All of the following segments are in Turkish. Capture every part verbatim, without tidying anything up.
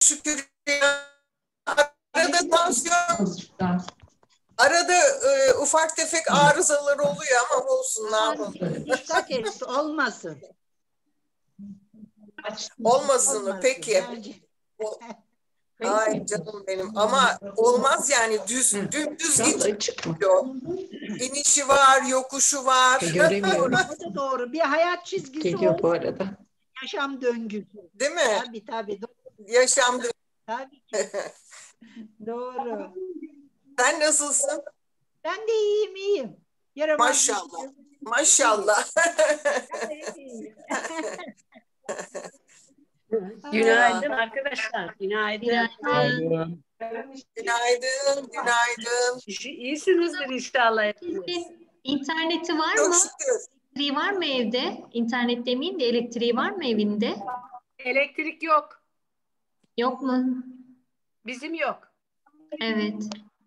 şükür ya. Arada tansiyon, arada e, ufak tefek arızalar oluyor ama olsun, ne yapalım. İştah kesti, olmasın. Olmasın mı? Olmasın Peki. bence. O- Ay canım benim, ama olmaz yani, düz dümdüz gitmiyor. İnişi var, yokuşu var. Göremiyorum. O da doğru. Bir hayat çizgisi Geliyor bu olsun. arada. Yaşam döngüsü. Değil mi? Tabii tabii. Doğru. Yaşam. Tabii ki. Doğru. Sen nasılsın? Ben de iyiyim iyiyim. Yaramaz Maşallah. değilim. Maşallah. Ben de iyiyim. Günaydın arkadaşlar. Günaydın. Günaydın. Günaydın, günaydın. İyisinizdir inşallah hepiniz. İnterneti var Çok mı? şükür. Elektriği var mı evde? İnternet demeyeyim de elektriği var mı evinde? Elektrik yok. Yok mu? Bizim yok. Evet.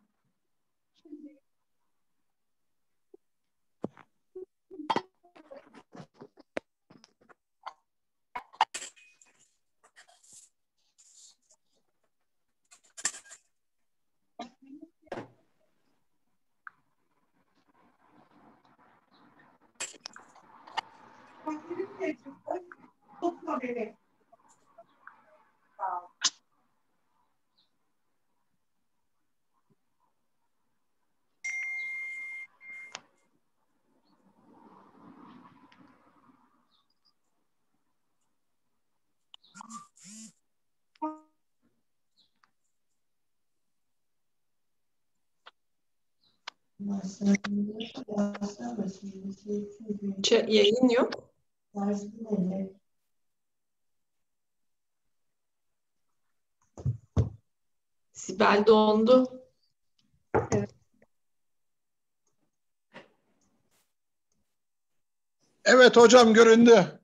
Ç- yayın yok. Sibel dondu. Evet hocam, göründü.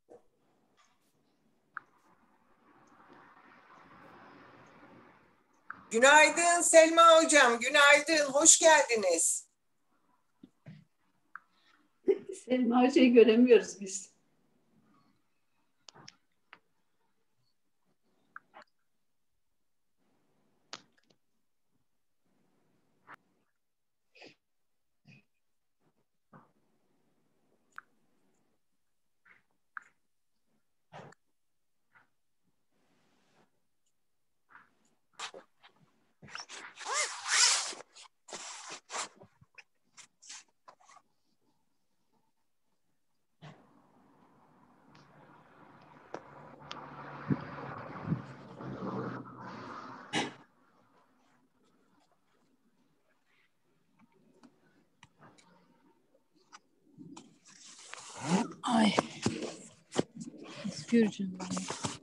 Günaydın Selma hocam, günaydın, hoş geldiniz. Selma Hoca'yı göremiyoruz biz. Ay. Göreceğim ben.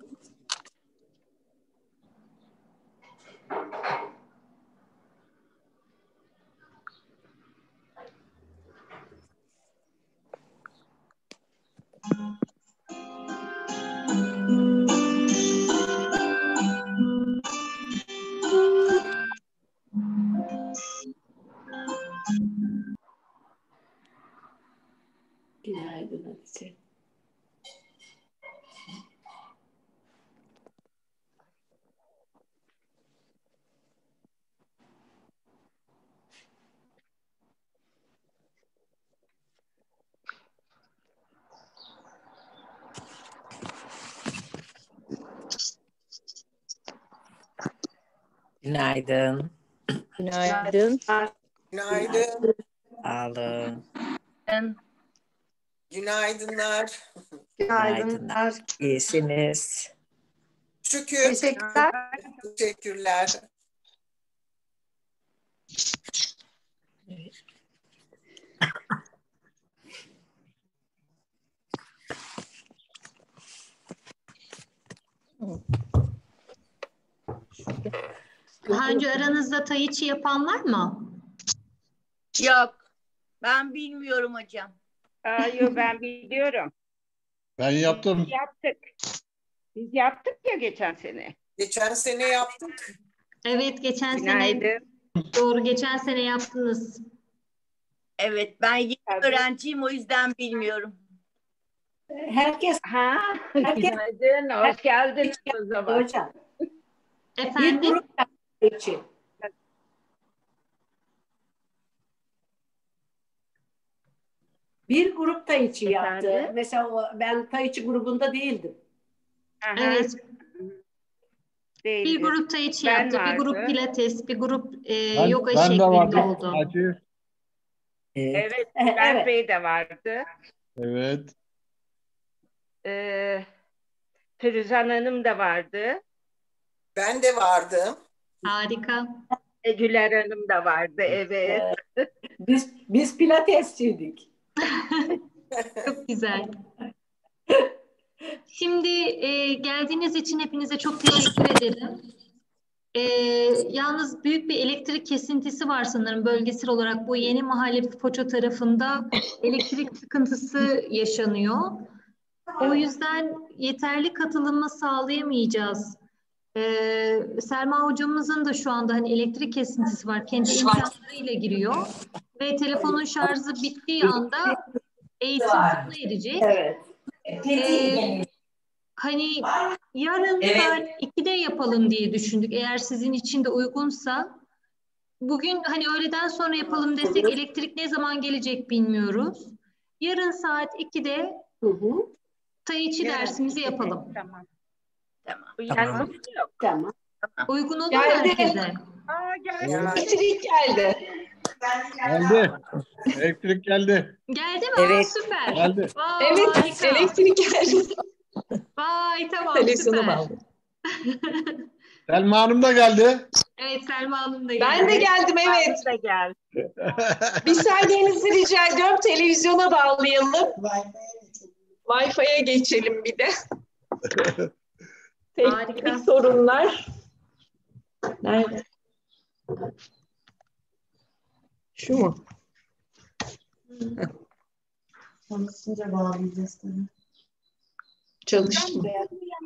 Günaydın Hatice. Günaydın. Günaydın. Günaydın, Sağ olun. günaydınlar. Günaydınlar. İyisiniz. Şükür. Teşekkürler. Teşekkürler. Daha önce aranızda tai chi yapan var mı? Yok. Ben bilmiyorum hocam. Hayır, ben biliyorum. Ben yaptım. Biz yaptık. Biz yaptık ya geçen sene. Geçen sene yaptık. Evet, geçen sene. Günaydın. Doğru, geçen sene yaptınız. Evet, ben yeni Tabii. öğrenciyim, o yüzden bilmiyorum. Herkes Ha, herkes günaydın. Hoş geldiniz o zaman. hocam. Bir Efendim? grup da için. Bir grup Taichi yaptı. Efendim? Mesela o- ben Taichi grubunda değildim. Aha, Evet. Bir değildi. grup Tai Chi Ben yaptı, bir grup vardı. Pilates, bir grup e, Ben, yoga ben de şeklinde vardım. oldu. Hacı. Evet. Evet, Bülent Evet. Bey de vardı. Evet. Ee, Firuzan Hanım da vardı. Ben de vardım. Harika. E, Güler Hanım da vardı, evet. Biz biz pilatesçiydik. Çok güzel. Şimdi e, geldiğiniz için hepinize çok teşekkür ederim. E, yalnız büyük bir elektrik kesintisi var sanırım bölgesel olarak. Bu Yeni Mahalle Foça tarafında elektrik sıkıntısı yaşanıyor. O yüzden yeterli katılımı sağlayamayacağız. Ee, Selma hocamızın da şu anda hani elektrik kesintisi var. Kendi imkanlarıyla giriyor. Ve telefonun şarjı bittiği anda eğitim sona erecek. Evet. Ee, hani yarın saat ikide yapalım diye düşündük. Eğer sizin için de uygunsa. Bugün hani öğleden sonra yapalım desek elektrik ne zaman gelecek bilmiyoruz. Yarın saat ikide Hı hı. Tai Chi Yarın dersimizi ikide. yapalım. Tamam. Tamam. Uyarmamız yok. Tamam. Uygun olur mu Geldi. herkese? Aa, geldi. Ya, Elektrik geldi. Geldi. Elektrik geldi. Geldi mi? Evet. Aa, süper. Geldi. Vay, Evet, harika. elektrik geldi. Vay tamam Televizyona süper. bağlı. Selma Hanım da geldi. Evet Selma Hanım da geldi. Ben de geldim, evet. Hanım da geldi. Bir saniyenizi rica ediyorum. Televizyona bağlayalım. Wi-Fi'ye geçelim bir de. Harika. Teknik sorunlar. Nerede? Şu mu? Çalışınca bağlayacağız tabii. Çalıştı mı?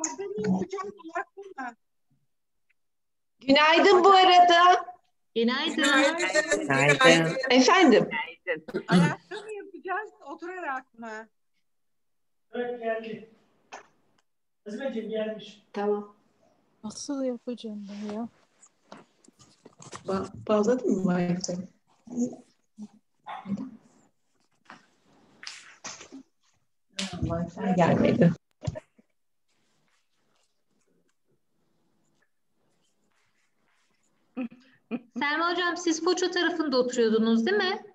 Günaydın bu arada. Günaydın. Günaydın. Günaydın. Günaydın. Efendim. Ayakta mı yapacağız, oturarak mı? Evet geldi. Azmeciğim gelmiş. Tamam. Nasıl yapacağım ben ya? Ba bağladın mı Wi-Fi? Wi-Fi gelmedi. Selma hocam siz Foça tarafında oturuyordunuz değil mi?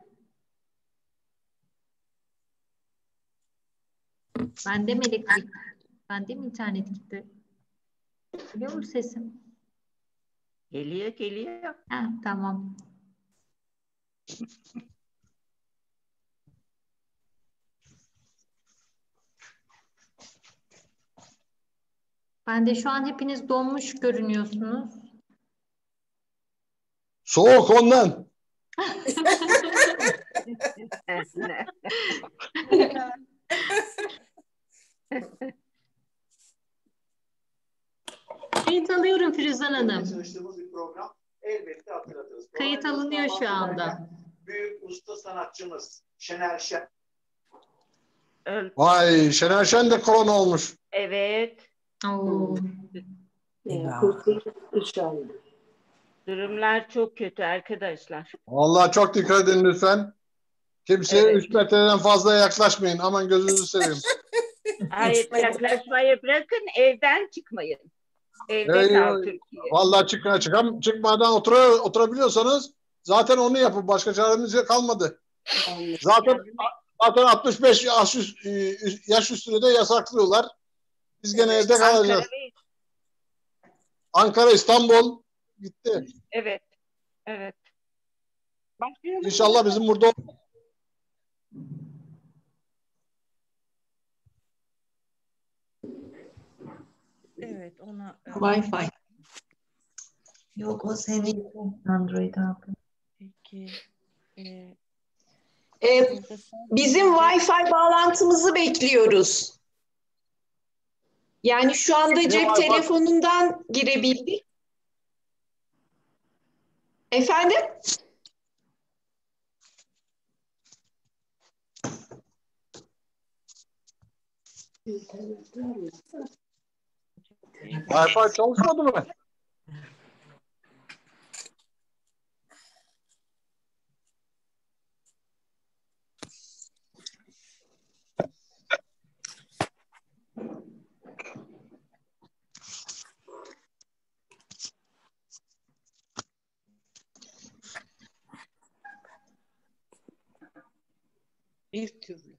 Bende mi elektrik? Bende mi internet gitti? Geliyor mu sesim? Geliyor, geliyor. Ha, tamam. Ben de şu an hepiniz donmuş görünüyorsunuz. Soğuk ondan. Kayıt alıyorum Firuzan Hanım. Çalıştığımız bir program elbette hatırlatırız. Kayıt alınıyor şu anda. Büyük usta sanatçımız Şener Şen. Öl- Vay Şener Şen de korona olmuş. Evet. Oo. Eyvah. Kurtuluş inşallah. Durumlar çok kötü arkadaşlar. Vallahi çok dikkat edin lütfen. Kimseye Evet. üç metreden fazla yaklaşmayın. Aman gözünüzü seveyim. Hayır, yaklaşmayı bırakın, evden çıkmayın. Evde Ey, kal ey. Türkiye. Vallahi çıkma, çıkam, çıkmadan otura, oturabiliyorsanız zaten onu yapın. Başka çaremiz kalmadı. Zaten zaten altmış beş yaş, üst- yaş üstüne de yasaklıyorlar. Biz gene evde kalacağız. Ankara ve- Ankara, İstanbul gitti. Evet. Evet. Başlayalım. İnşallah bizim burada Evet ona. Wi-Fi. Yok o senin Android abi. Peki. Ee, Ee, burada sen- bizim Wi-Fi bağlantımızı bekliyoruz. Yani şu anda Ne cep Wi-Fi? telefonundan girebildik. Efendim? Wi-Fi çalışmadı mı? Bir türlü.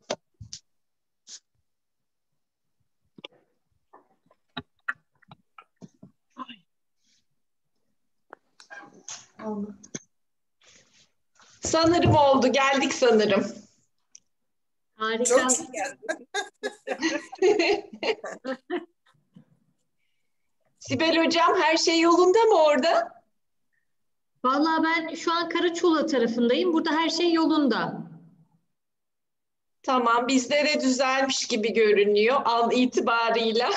Sanırım oldu. Geldik sanırım. Harika. Çok iyi. Sibel Hocam her şey yolunda mı orada? Vallahi ben şu an Karaçoğlu tarafındayım. Burada her şey yolunda. Tamam, bizde de düzelmiş gibi görünüyor an itibarıyla.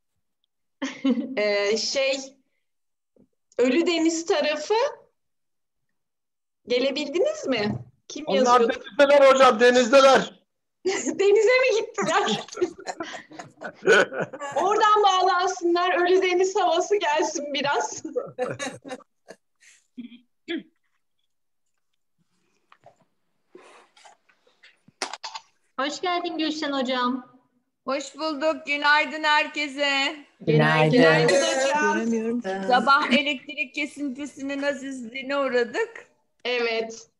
Ee, şey, Ölüdeniz tarafı gelebildiniz mi? Kim Onlar yazıyordu? denizdeler hocam, denizdeler. Denize mi gittiler? Oradan bağlansınlar. Ölüdeniz havası gelsin biraz. Hoş geldin Gülşen Hocam. Hoş bulduk. Günaydın herkese. Günaydın. Günaydın hocam. Göremiyorum. Sabah elektrik kesintisinin azizliğine uğradık. Evet.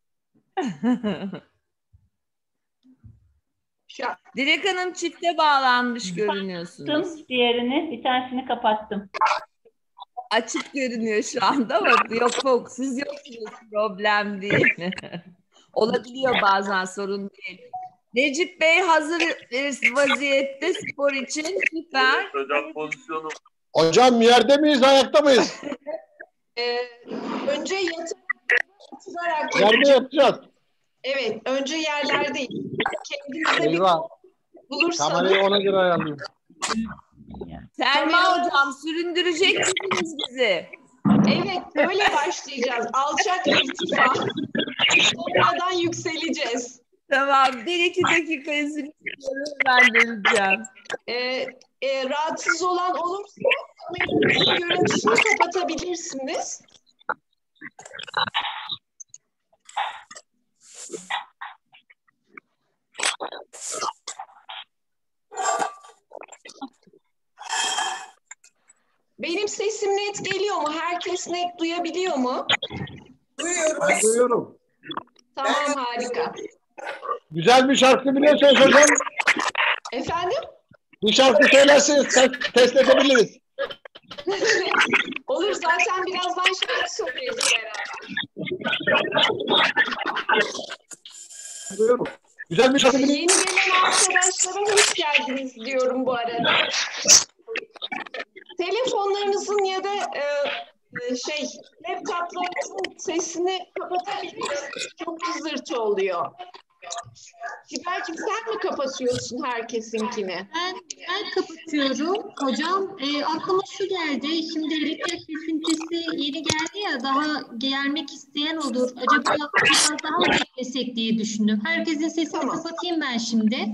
Şu an Dilek Hanım çifte bağlanmış görünüyorsunuz. Kapattım diğerini, bir tanesini kapattım. Açık görünüyor şu anda ama yok yok siz yoksunuz, problem değil. Olabiliyor bazen, sorun değil. Necip Bey hazır vaziyette spor için, süper. Hocam pozisyonu. Hocam yerde miyiz, ayakta mıyız? e, önce yatıp oturarak Yerde yatacağız. evet, önce yerlerdeyiz. Kendinize bir Eyvah. bulursanız. Kamerayı ona göre ayarlayayım. Selma hocam süründürecek misiniz bizi? Evet, öyle başlayacağız. Alçak irtifa. Sonradan yükseleceğiz. Tamam, bir iki dakika izin istiyorum, ben döneceğim. Ee, e, rahatsız olan olursa kameranın görüntüsünü kapatabilirsiniz. Benim sesim net geliyor mu? Herkes net duyabiliyor mu? Duyuyoruz. Ben duyuyorum. Tamam, harika. Güzel bir şarkı biliyorsanız hocam, Efendim? bir şarkı söylerseniz test, test edebiliriz. Olur, zaten birazdan şarkı söyleyeceğiz beraber. Duyuyorum. Güzel bir şarkı Yeni biliyorsanız. gelen arkadaşlara hoş geldiniz diyorum bu arada. Telefonlarınızın ya da e, e, şey laptoplarınızın sesini kapatabilirsiniz. Çok cızırtı oluyor. Sibel'cim sen mi kapatıyorsun herkesinkini? Ben, ben kapatıyorum. Hocam e, aklıma şu geldi. Şimdi elektrik kesintisi yeni geldi ya, daha gelmek isteyen olur. Acaba biraz daha mı beklesek diye düşündüm. Herkesin sesini Tamam. kapatayım ben şimdi.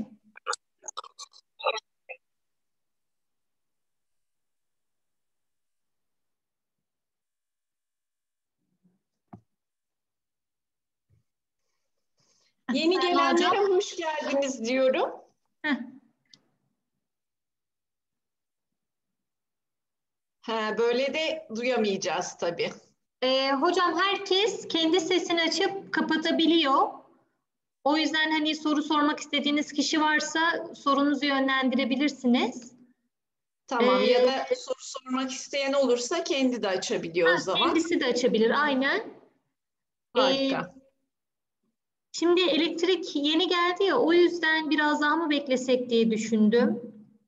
Yeni Selma gelenlere hocam. hoş geldiniz diyorum. Heh. Ha, böyle de duyamayacağız tabii. E, hocam herkes kendi sesini açıp kapatabiliyor. O yüzden hani soru sormak istediğiniz kişi varsa sorunuzu yönlendirebilirsiniz. Tamam, Ee, ya da soru sormak isteyen olursa kendi de açabiliyor o Ha, zaman. kendisi de açabilir, aynen. Harika. Ee, şimdi elektrik yeni geldi ya, o yüzden biraz daha mı beklesek diye düşündüm.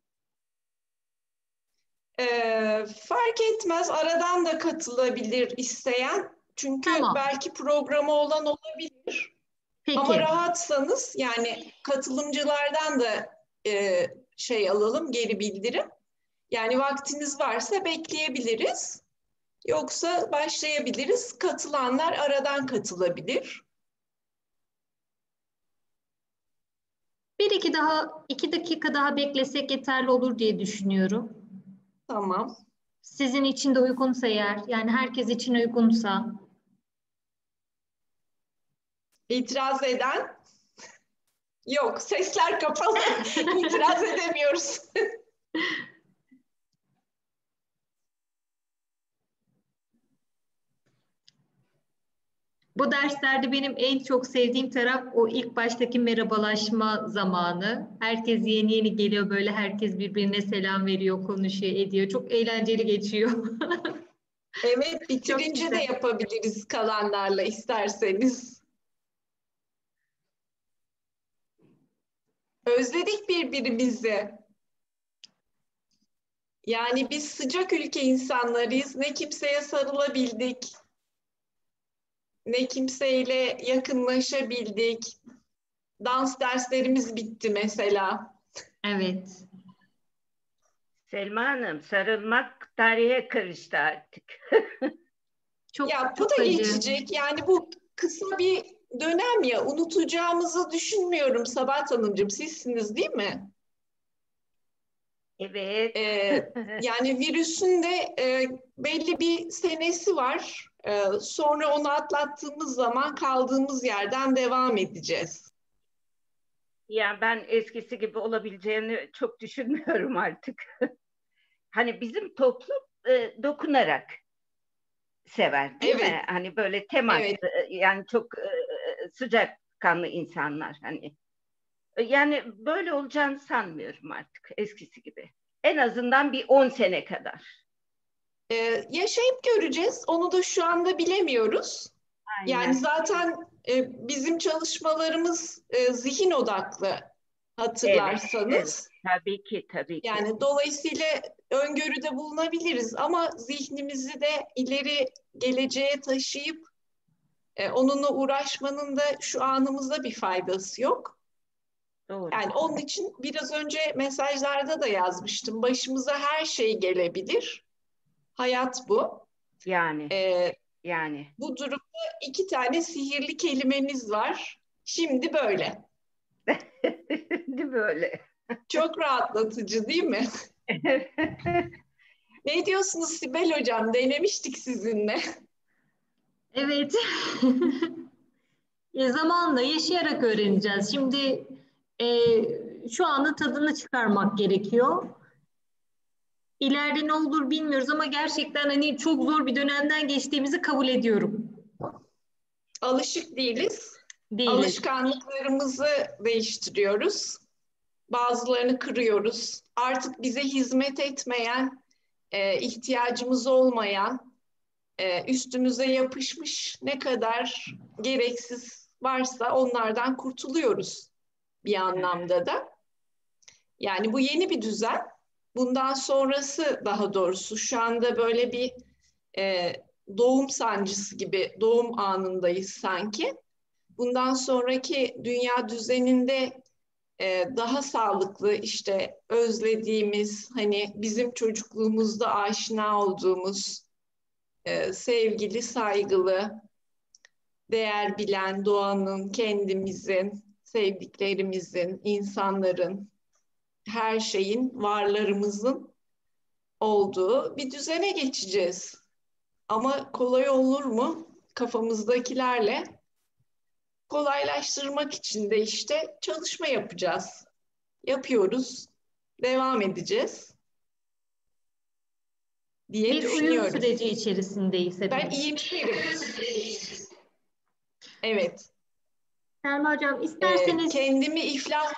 Ee, fark etmez, aradan da katılabilir isteyen. Çünkü Tamam. belki programı olan olabilir. Peki. Ama rahatsanız, yani katılımcılardan da e, şey alalım, geri bildirim. Yani vaktiniz varsa bekleyebiliriz. Yoksa başlayabiliriz. Katılanlar aradan katılabilir. Bir iki daha, iki dakika daha beklesek yeterli olur diye düşünüyorum. Tamam. Sizin için de uygunsa eğer, yani herkes için uygunsa. İtiraz eden? Yok, sesler kapalı. İtiraz edemiyoruz. Bu derslerde benim en çok sevdiğim taraf o ilk baştaki merhabalaşma zamanı. Herkes yeni yeni geliyor, böyle herkes birbirine selam veriyor, konuşuyor, ediyor. Çok eğlenceli geçiyor. Evet, bitirince de yapabiliriz kalanlarla isterseniz. Özledik birbirimizi. Yani biz sıcak ülke insanlarıyız. Ne kimseye sarılabildik, ne kimseyle yakınlaşabildik. Dans derslerimiz bitti mesela. Evet. Selma Hanım, sarılmak tarihe karıştı artık. Çok, ya bu çok da acı. geçecek. Yani bu kısa bir dönem ya. Unutacağımızı düşünmüyorum Sabahat Hanımcığım. Sizsiniz değil mi? Evet. Ee, yani virüsün de e, belli bir senesi var. Ee, sonra onu atlattığımız zaman kaldığımız yerden devam edeceğiz. Ya ben eskisi gibi olabileceğini çok düşünmüyorum artık. Hani bizim toplum e, dokunarak sever, değil Evet. mi? Hani böyle temas, Evet. e, yani çok e, sıcakkanlı insanlar. Hani e, yani böyle olacağını sanmıyorum artık eskisi gibi. En azından bir on sene kadar. Ee, yaşayıp göreceğiz. Onu da şu anda bilemiyoruz. Aynen. Yani zaten e, bizim çalışmalarımız e, zihin odaklı hatırlarsanız. Evet, evet. Tabii ki, tabii ki. Yani dolayısıyla öngörüde bulunabiliriz ama zihnimizi de ileri geleceğe taşıyıp e, onunla uğraşmanın da şu anımızda bir faydası yok. Doğru. Yani onun için biraz önce mesajlarda da yazmıştım. Başımıza her şey gelebilir. Hayat bu. Yani. Ee, yani. Bu durumda iki tane sihirli kelimemiz var. Şimdi böyle. Değil böyle. Çok rahatlatıcı değil mi? Ne diyorsunuz Sibel Hocam? Denemiştik sizinle. Evet. E, zamanla yaşayarak öğreneceğiz. Şimdi e, şu anın tadını çıkarmak gerekiyor. İleride ne olur bilmiyoruz ama gerçekten hani çok zor bir dönemden geçtiğimizi kabul ediyorum. Alışık değiliz. Değiliz. Alışkanlıklarımızı değiştiriyoruz. Bazılarını kırıyoruz. Artık bize hizmet etmeyen, e, ihtiyacımız olmayan, e, üstümüze yapışmış ne kadar gereksiz varsa onlardan kurtuluyoruz bir anlamda da. Yani bu yeni bir düzen. Bundan sonrası daha doğrusu şu anda böyle bir e, doğum sancısı gibi doğum anındayız sanki. Bundan sonraki dünya düzeninde e, daha sağlıklı işte özlediğimiz hani bizim çocukluğumuzda aşina olduğumuz e, sevgili, saygılı, değer bilen doğanın, kendimizin, sevdiklerimizin, insanların, her şeyin, varlarımızın olduğu bir düzene geçeceğiz. Ama kolay olur mu? Kafamızdakilerle kolaylaştırmak için de işte çalışma yapacağız. Yapıyoruz, devam edeceğiz diye bir düşünüyorum. uyum süreci içerisindeyiz hepimiz. Ben iyimserim. Evet. Selma Hocam isterseniz... Ee, kendimi iflas...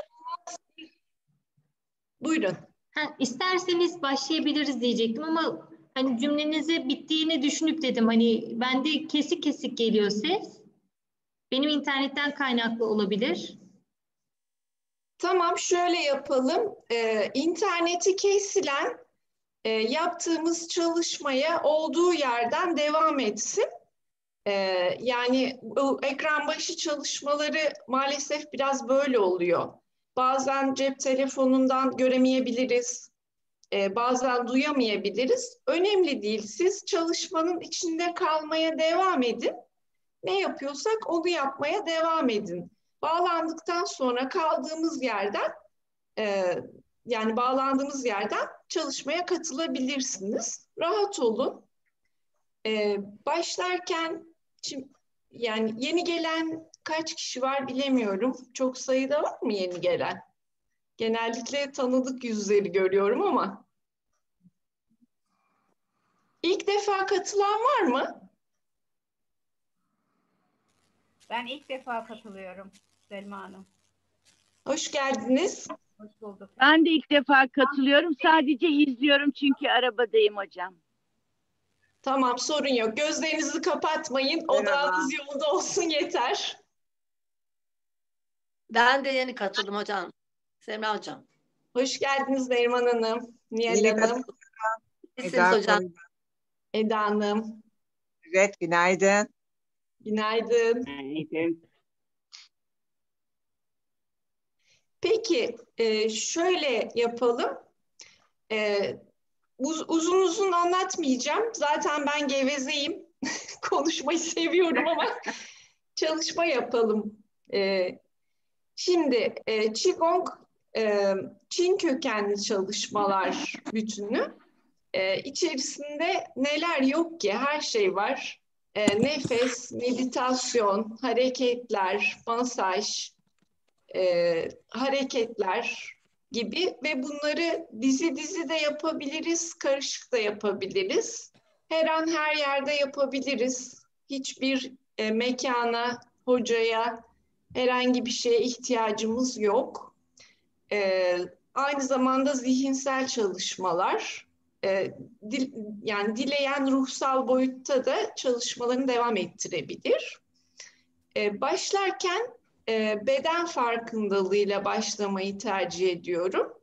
Buyurun. Ha, isterseniz başlayabiliriz diyecektim ama hani cümlenizi bittiğini düşünüp dedim. Hani bende kesik kesik geliyor ses. Benim internetten kaynaklı olabilir. Tamam, şöyle yapalım. Ee, interneti kesilen e, yaptığımız çalışmaya olduğu yerden devam etsin. Ee, yani bu ekran başı çalışmaları maalesef biraz böyle oluyor. Bazen cep telefonundan göremeyebiliriz. Ee, bazen duyamayabiliriz. Önemli değil. Siz çalışmanın içinde kalmaya devam edin. Ne yapıyorsak onu yapmaya devam edin. Bağlandıktan sonra kaldığımız yerden e, yani bağlandığımız yerden çalışmaya katılabilirsiniz. Rahat olun. E, başlarken şimdi, yani yeni gelen kaç kişi var bilemiyorum. Çok sayıda var mı yeni gelen? Genellikle tanıdık yüzleri görüyorum ama. İlk defa katılan var mı? Ben ilk defa katılıyorum Selma Hanım. Hoş geldiniz. Hoş bulduk. Ben de ilk defa katılıyorum. Sadece izliyorum çünkü arabadayım hocam. Tamam, sorun yok. Gözlerinizi kapatmayın. Odağınız yolda olsun yeter. Ben de yeni katıldım hocam. Semra hocam. Hoş geldiniz Neriman Hanım, Nihal Yeni Hanım. katıldım. Nasılsınız Eda hocam? Koyun. Eda Hanım. Evet, günaydın. Günaydın. Günaydın. Peki, e, şöyle yapalım. E, uz- uzun uzun anlatmayacağım. Zaten ben gevezeyim. Konuşmayı seviyorum ama çalışma yapalım. E, şimdi e, Qigong e, Çin kökenli çalışmalar bütünü. E, içerisinde neler yok ki? Her şey var. E, nefes, meditasyon, hareketler, masaj, e, hareketler gibi ve bunları dizi dizi de yapabiliriz, karışık da yapabiliriz. Her an her yerde yapabiliriz. Hiçbir e, mekana, hocaya, herhangi bir şeye ihtiyacımız yok. E, aynı zamanda zihinsel çalışmalar, e, dil, yani dileyen ruhsal boyutta da çalışmalarını devam ettirebilir. E, başlarken e, beden farkındalığıyla başlamayı tercih ediyorum.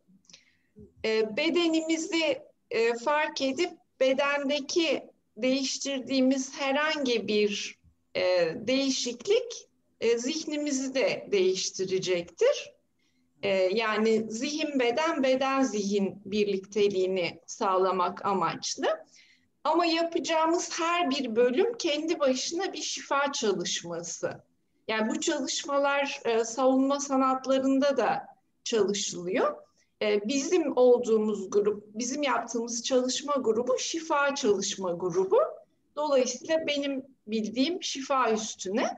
E, bedenimizi e, fark edip bedendeki değiştirdiğimiz herhangi bir e, değişiklik e, zihnimizi de değiştirecektir. E, yani zihin beden, beden zihin birlikteliğini sağlamak amaçlı. Ama yapacağımız her bir bölüm kendi başına bir şifa çalışması. Yani bu çalışmalar e, savunma sanatlarında da çalışılıyor. E, bizim olduğumuz grup, bizim yaptığımız çalışma grubu şifa çalışma grubu. Dolayısıyla benim bildiğim şifa üstüne.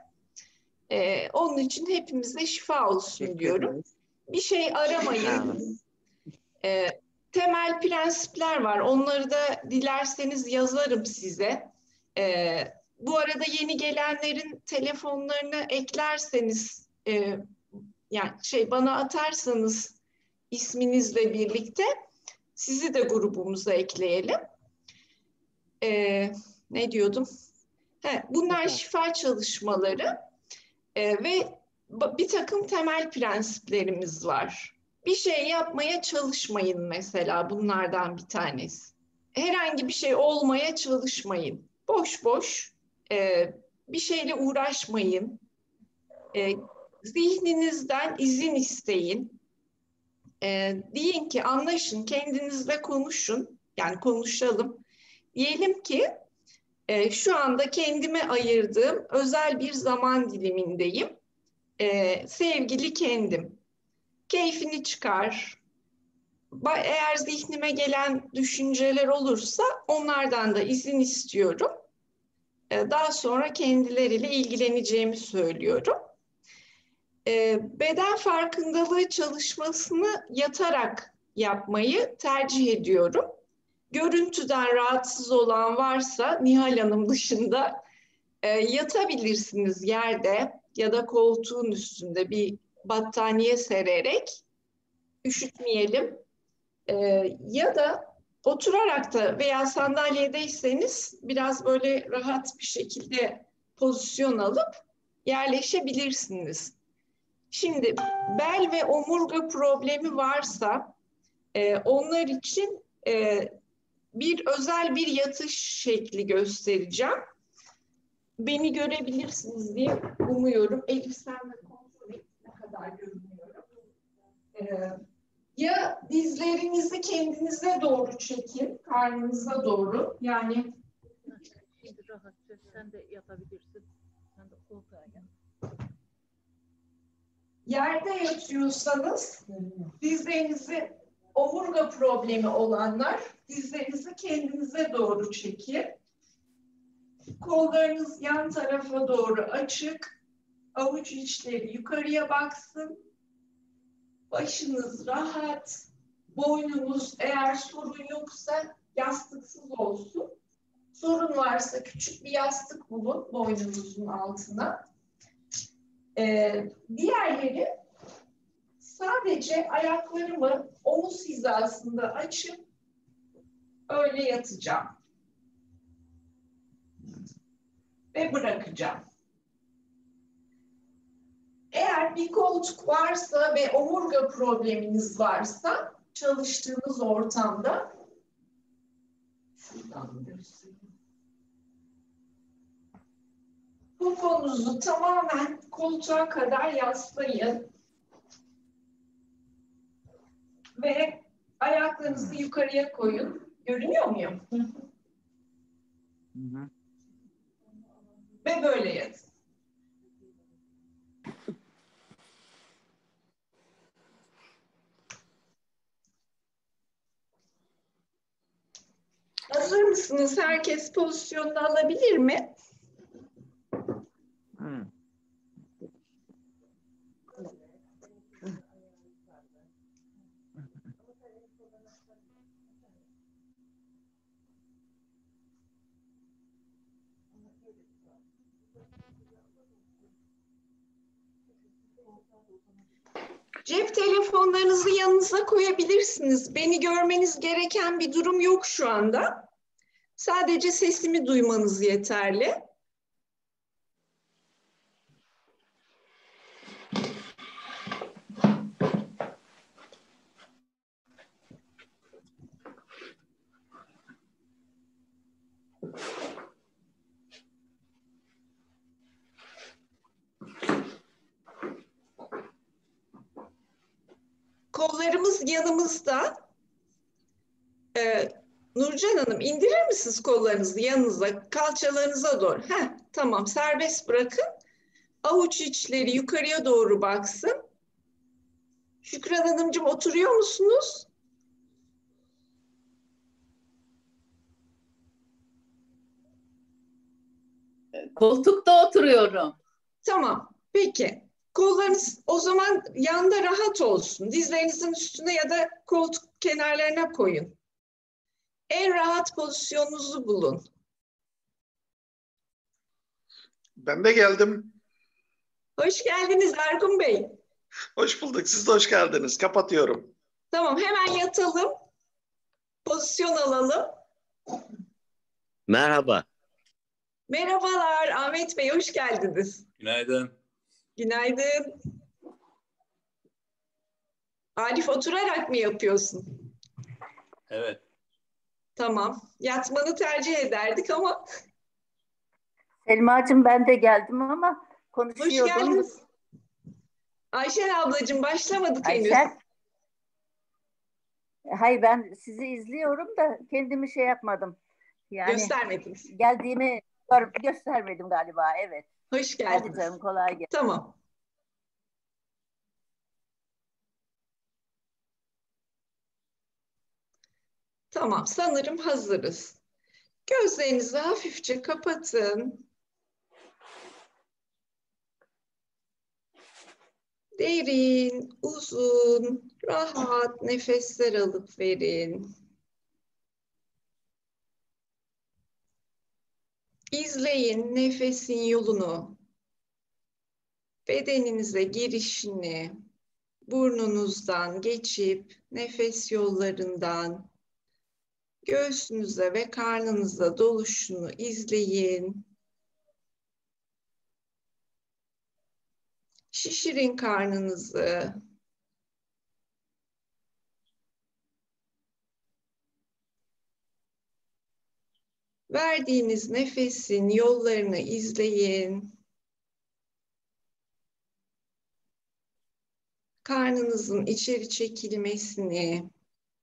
E, onun için hepimize şifa olsun diyorum. Bir şey aramayın. E, temel prensipler var. Onları da dilerseniz yazarım size. E, bu arada yeni gelenlerin telefonlarını eklerseniz, e, yani şey bana atarsanız isminizle birlikte sizi de grubumuza ekleyelim. E, ne diyordum? He, bunlar şifa çalışmaları e, ve bir takım temel prensiplerimiz var. Bir şey yapmaya çalışmayın mesela, bunlardan bir tanesi. Herhangi bir şey olmaya çalışmayın. Boş boş e, bir şeyle uğraşmayın. E, zihninizden izin isteyin. E, deyin ki, anlaşın, kendinizle konuşun. Yani konuşalım. Diyelim ki e, şu anda kendime ayırdığım özel bir zaman dilimindeyim. E, sevgili kendim. Keyfini çıkar. Eğer zihnime gelen düşünceler olursa onlardan da izin istiyorum. Daha sonra kendileriyle ilgileneceğimi söylüyorum. Beden farkındalığı çalışmasını yatarak yapmayı tercih ediyorum. Görüntüden rahatsız olan varsa Nihal Hanım dışında yatabilirsiniz yerde ya da koltuğun üstünde bir battaniye sererek, üşütmeyelim. Ee, ya da oturarak da veya sandalyedeyseniz biraz böyle rahat bir şekilde pozisyon alıp yerleşebilirsiniz. Şimdi bel ve omurga problemi varsa e, onlar için e, bir özel bir yatış şekli göstereceğim. Beni görebilirsiniz diye umuyorum. Elif sen de kontrol et ne kadar görünüyorum. Ee, ya dizlerinizi kendinize doğru çekin, karnınıza doğru. Yani rahat sen de yapabilirsin. Sen de koltuğa gel. Yerde yatıyorsanız dizlerinizi, omurga problemi olanlar dizlerinizi kendinize doğru çekin. Kollarınız yan tarafa doğru açık. Avuç içleri yukarıya baksın. Başınız rahat. Boynunuz eğer sorun yoksa yastıksız olsun. Sorun varsa küçük bir yastık bulun boynunuzun altına. Ee, diğerleri sadece ayaklarımı omuz hizasında açıp öyle yatacağım. Ve bırakacağım. Eğer bir koltuk varsa ve omurga probleminiz varsa çalıştığınız ortamda şuradan göstereyim. Poponuzu tamamen koltuğa kadar yaslayın. Ve ayaklarınızı yukarıya koyun. Görünüyor muyum? Hı hı. Ve böyle yatın. Hazır mısınız? Herkes pozisyonunu alabilir mi? Hmm. Cep telefonlarınızı yanınıza koyabilirsiniz. Beni görmeniz gereken bir durum yok şu anda. Sadece sesimi duymanız yeterli. Kollarımız yanımızda. Ee, Nurcan Hanım indirir misiniz kollarınızı yanınıza, kalçalarınıza doğru? Heh, tamam, serbest bırakın. Avuç içleri yukarıya doğru baksın. Şükran Hanımcığım oturuyor musunuz? Koltukta oturuyorum. Tamam, peki. Kollarınız o zaman yanda rahat olsun. Dizlerinizin üstüne ya da koltuk kenarlarına koyun. En rahat pozisyonunuzu bulun. Ben de geldim. Hoş geldiniz Ergun Bey. Hoş bulduk. Siz de hoş geldiniz. Kapatıyorum. Tamam, hemen yatalım. Pozisyon alalım. Merhaba. Merhabalar Ahmet Bey, hoş geldiniz. Günaydın. Günaydın. Arif, oturarak mı yapıyorsun? Evet. Tamam. Yatmanı tercih ederdik ama. Selma'cığım ben de geldim ama konuşuyordum. Hoş geldiniz. Ayşen ablacığım başlamadık henüz. Ayşen. Hayır, ben sizi izliyorum da kendimi şey yapmadım. Yani göstermediniz. Geldiğimi göstermedim galiba, evet. Hoş geldiniz. Hadi canım, kolay gelsin. Tamam. Tamam, sanırım hazırız. Gözlerinizi hafifçe kapatın. Derin, uzun, rahat nefesler alıp verin. İzleyin nefesin yolunu, bedeninize girişini, burnunuzdan geçip nefes yollarından göğsünüze ve karnınıza doluşunu izleyin. Şişirin karnınızı. Verdiğiniz nefesin yollarını izleyin. Karnınızın içeri çekilmesini,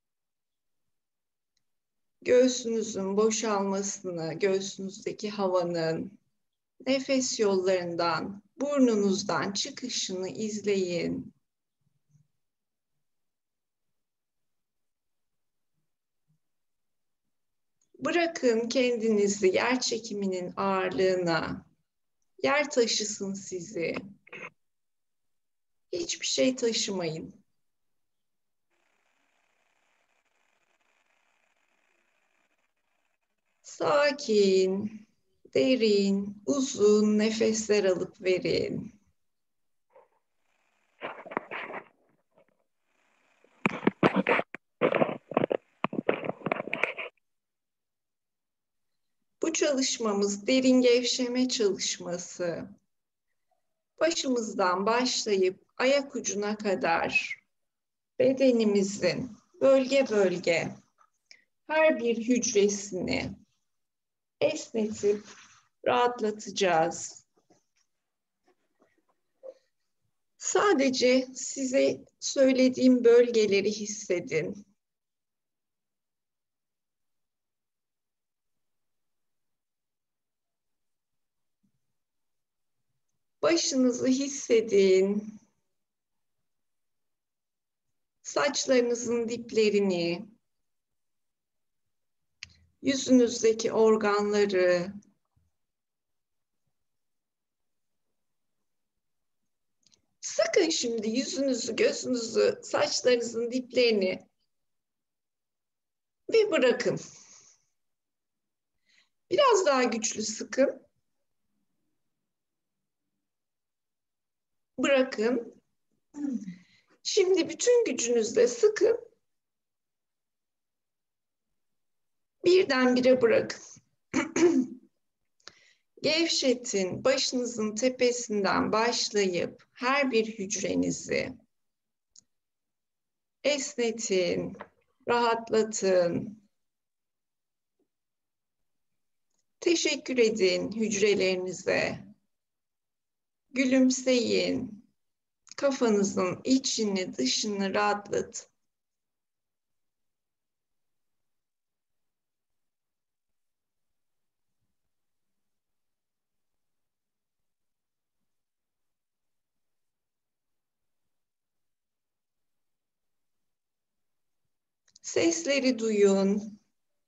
göğsünüzün boşalmasını, göğsünüzdeki havanın nefes yollarından, burnunuzdan çıkışını izleyin. Bırakın kendinizi yer çekiminin ağırlığına, yer taşısın sizi. Hiçbir şey taşımayın. Sakin, derin, uzun nefesler alıp verin. çalışmamız derin gevşeme çalışması. Başımızdan başlayıp ayak ucuna kadar bedenimizin bölge bölge her bir hücresini esnetip rahatlatacağız. Sadece size söylediğim bölgeleri hissedin. Başınızı hissedin. Saçlarınızın diplerini, yüzünüzdeki organları, sakın şimdi yüzünüzü, gözünüzü, saçlarınızın diplerini ve bırakın. Biraz daha güçlü sıkın. Bırakın. Şimdi bütün gücünüzle sıkın. Birdenbire bırakın. Gevşetin, başınızın tepesinden başlayıp her bir hücrenizi esnetin, rahatlatın. Teşekkür edin hücrelerinize. Gülümseyin. Kafanızın içini, dışını rahatlatın. Sesleri duyun.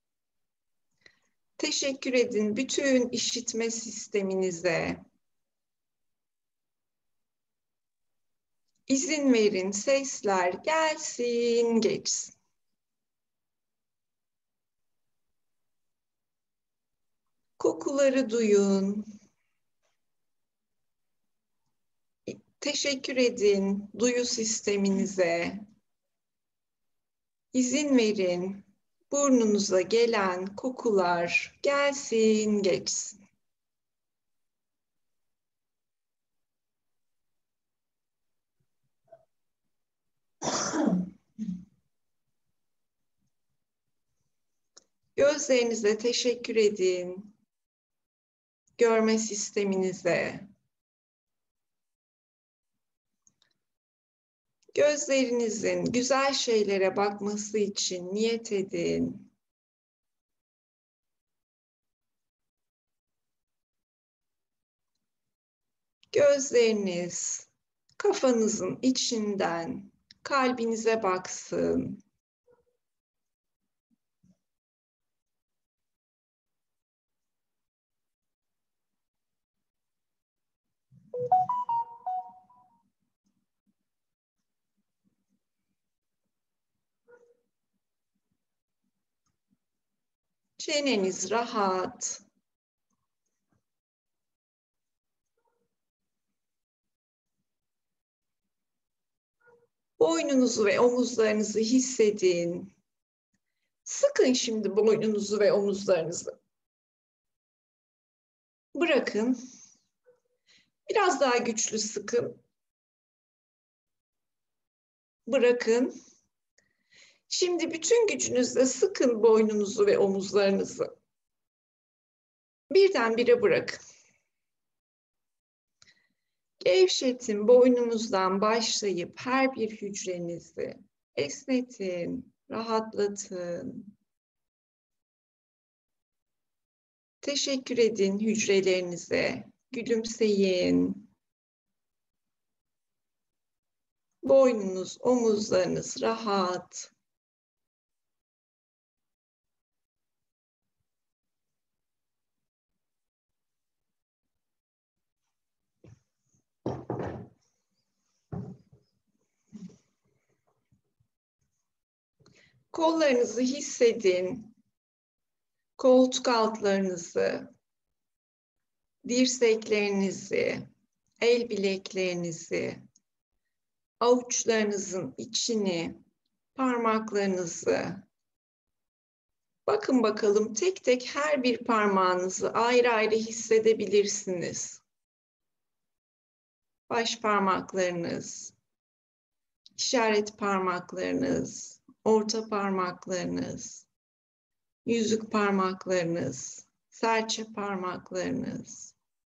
Teşekkür edin bütün işitme sisteminize. İzin verin sesler gelsin, geçsin. Kokuları duyun. Teşekkür edin duyu sisteminize. İzin verin burnunuza gelen kokular gelsin, geçsin. Gözlerinize teşekkür edin. Görme sisteminize. Gözlerinizin güzel şeylere bakması için niyet edin. Gözleriniz kafanızın içinden kalbinize baksın. Çeneniz rahat. Boynunuzu ve omuzlarınızı hissedin. Sıkın şimdi boynunuzu ve omuzlarınızı. Bırakın. Biraz daha güçlü sıkın. Bırakın. Şimdi bütün gücünüzle sıkın boynunuzu ve omuzlarınızı. Birdenbire bırakın. Gevşetin, boynunuzdan başlayıp her bir hücrenizi esnetin, rahatlatın. Teşekkür edin hücrelerinize, gülümseyin. Boynunuz, omuzlarınız rahat. Kollarınızı hissedin. Koltuk altlarınızı, dirseklerinizi, el bileklerinizi, avuçlarınızın içini, parmaklarınızı, Bakın bakalım tek tek her bir parmağınızı ayrı ayrı hissedebilirsiniz. Baş parmaklarınız, işaret parmaklarınız, orta parmaklarınız, yüzük parmaklarınız, serçe parmaklarınız,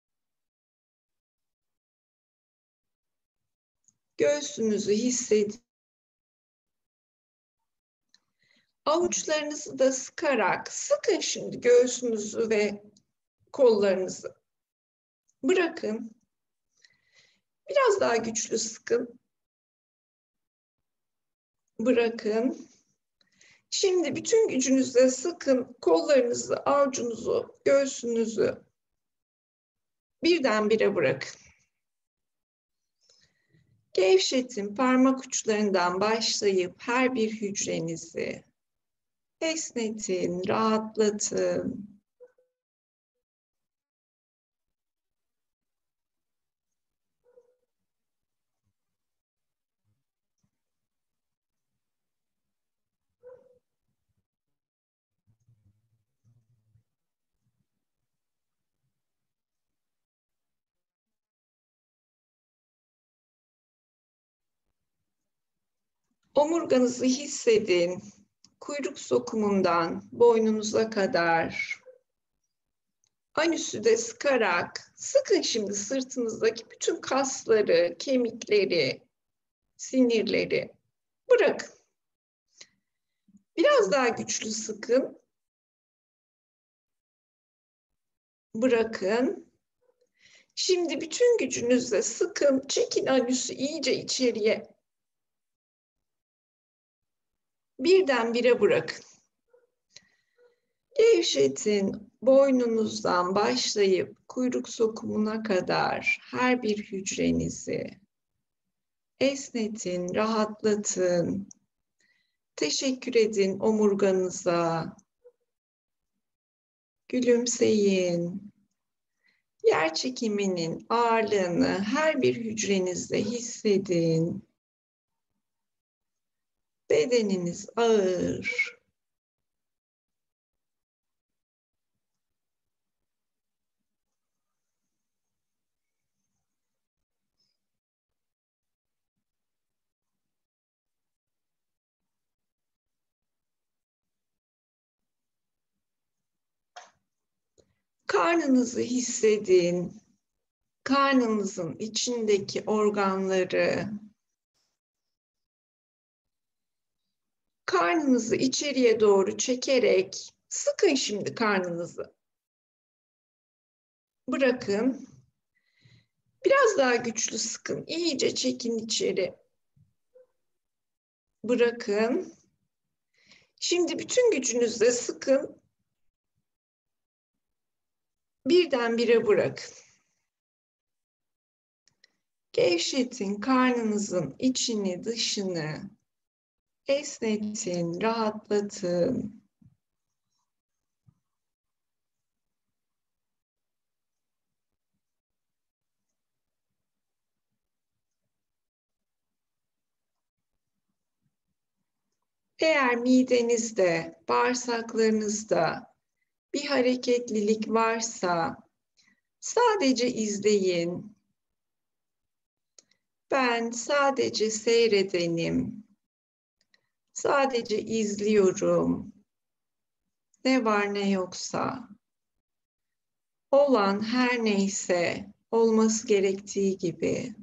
göğsünüzü hissedin. Avuçlarınızı da sıkarak sıkın şimdi göğsünüzü ve kollarınızı. Bırakın. Biraz daha güçlü sıkın. Bırakın. Şimdi bütün gücünüzle sıkın kollarınızı, avucunuzu, göğsünüzü. Birdenbire bırakın. Gevşetin parmak uçlarından başlayıp her bir hücrenizi esnetin, rahatlatın. Omurganızı hissedin. Kuyruk sokumundan boynunuza kadar. Anüsü de sıkarak sıkın şimdi sırtınızdaki bütün kasları, kemikleri, sinirleri. Bırakın. Biraz daha güçlü sıkın. Bırakın. Şimdi bütün gücünüzle sıkın. Çekin anüsü iyice içeriye. Birdenbire bırakın. Gevşetin. Boynunuzdan başlayıp kuyruk sokumuna kadar her bir hücrenizi esnetin, rahatlatın. Teşekkür edin omurganıza. Gülümseyin. Yer çekiminin ağırlığını her bir hücrenizde hissedin. Bedeniniz ağır. Karnınızı hissedin. Karnınızın içindeki organları. Karnınızı içeriye doğru çekerek sıkın şimdi karnınızı. Bırakın. Biraz daha güçlü sıkın. İyice çekin içeri. Bırakın. Şimdi bütün gücünüzle sıkın. Birdenbire bırakın. Gevşetin karnınızın içini, dışını. Esnetin, rahatlatın. Eğer midenizde, bağırsaklarınızda bir hareketlilik varsa sadece izleyin. Ben sadece seyredenim. Sadece izliyorum. Ne var ne yoksa. Olan her neyse olması gerektiği gibi.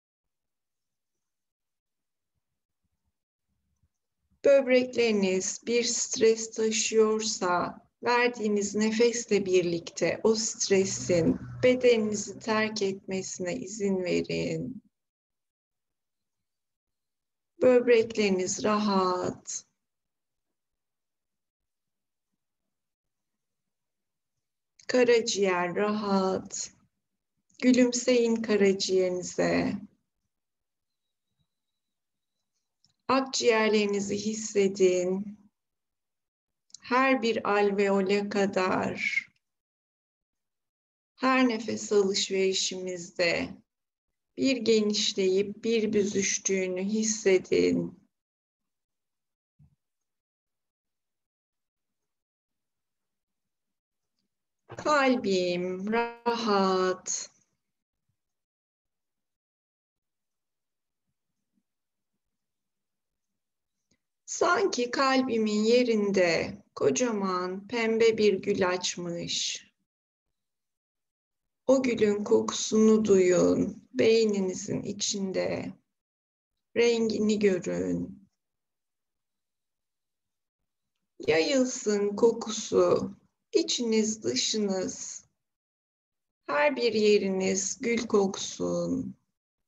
Böbrekleriniz bir stres taşıyorsa verdiğiniz nefesle birlikte o stresin bedeninizi terk etmesine izin verin. Böbrekleriniz rahat. Karaciğer rahat. Gülümseyin karaciğerinize. Akciğerlerinizi hissedin. Her bir alveole kadar. Her nefes alışverişimizde bir genişleyip bir büzüştüğünü hissedin. Kalbim rahat. Sanki kalbimin yerinde kocaman pembe bir gül açmış. O gülün kokusunu duyun, beyninizin içinde. Rengini görün. Yayılsın kokusu, içiniz dışınız. Her bir yeriniz gül koksun.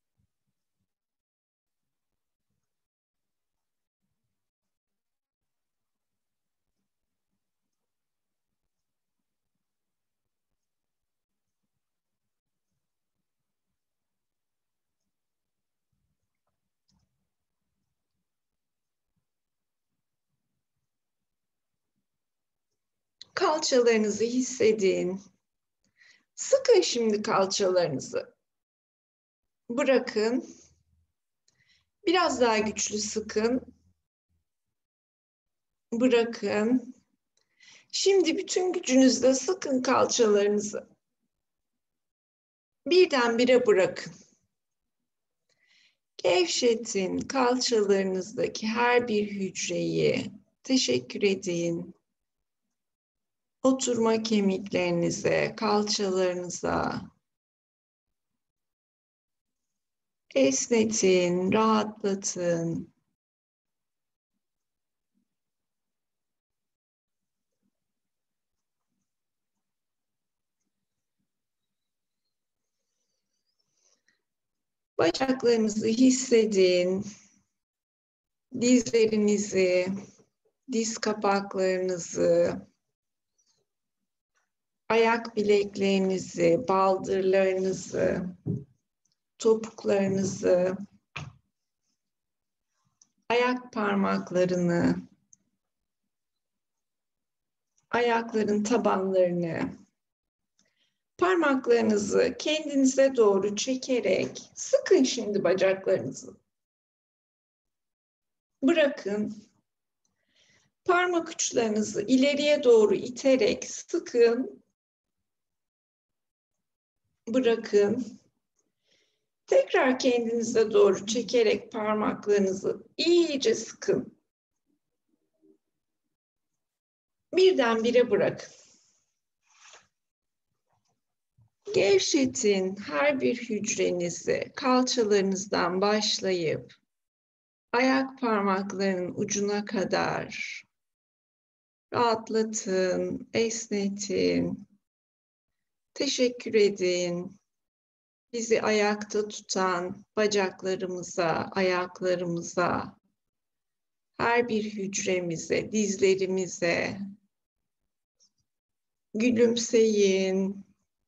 Kalçalarınızı hissedin. Sıkın şimdi kalçalarınızı. Bırakın. Biraz daha güçlü sıkın. Bırakın. Şimdi bütün gücünüzle sıkın kalçalarınızı. Birdenbire bırakın. Gevşetin kalçalarınızdaki her bir hücreyi. Teşekkür edin. Oturma kemiklerinize, kalçalarınıza. Esnetin, rahatlatın. Bacaklarınızı hissedin. Dizlerinizi, diz kapaklarınızı, ayak bileklerinizi, baldırlarınızı, topuklarınızı, ayak parmaklarını, ayakların tabanlarını, parmaklarınızı kendinize doğru çekerek sıkın şimdi bacaklarınızı. Bırakın. Parmak uçlarınızı ileriye doğru iterek sıkın. Bırakın. Tekrar kendinize doğru çekerek parmaklarınızı iyice sıkın. Birdenbire bırakın. Gevşetin her bir hücrenizi kalçalarınızdan başlayıp ayak parmaklarının ucuna kadar rahatlatın, esnetin. Teşekkür edin. Bizi ayakta tutan bacaklarımıza, ayaklarımıza, her bir hücremize, dizlerimize. Gülümseyin.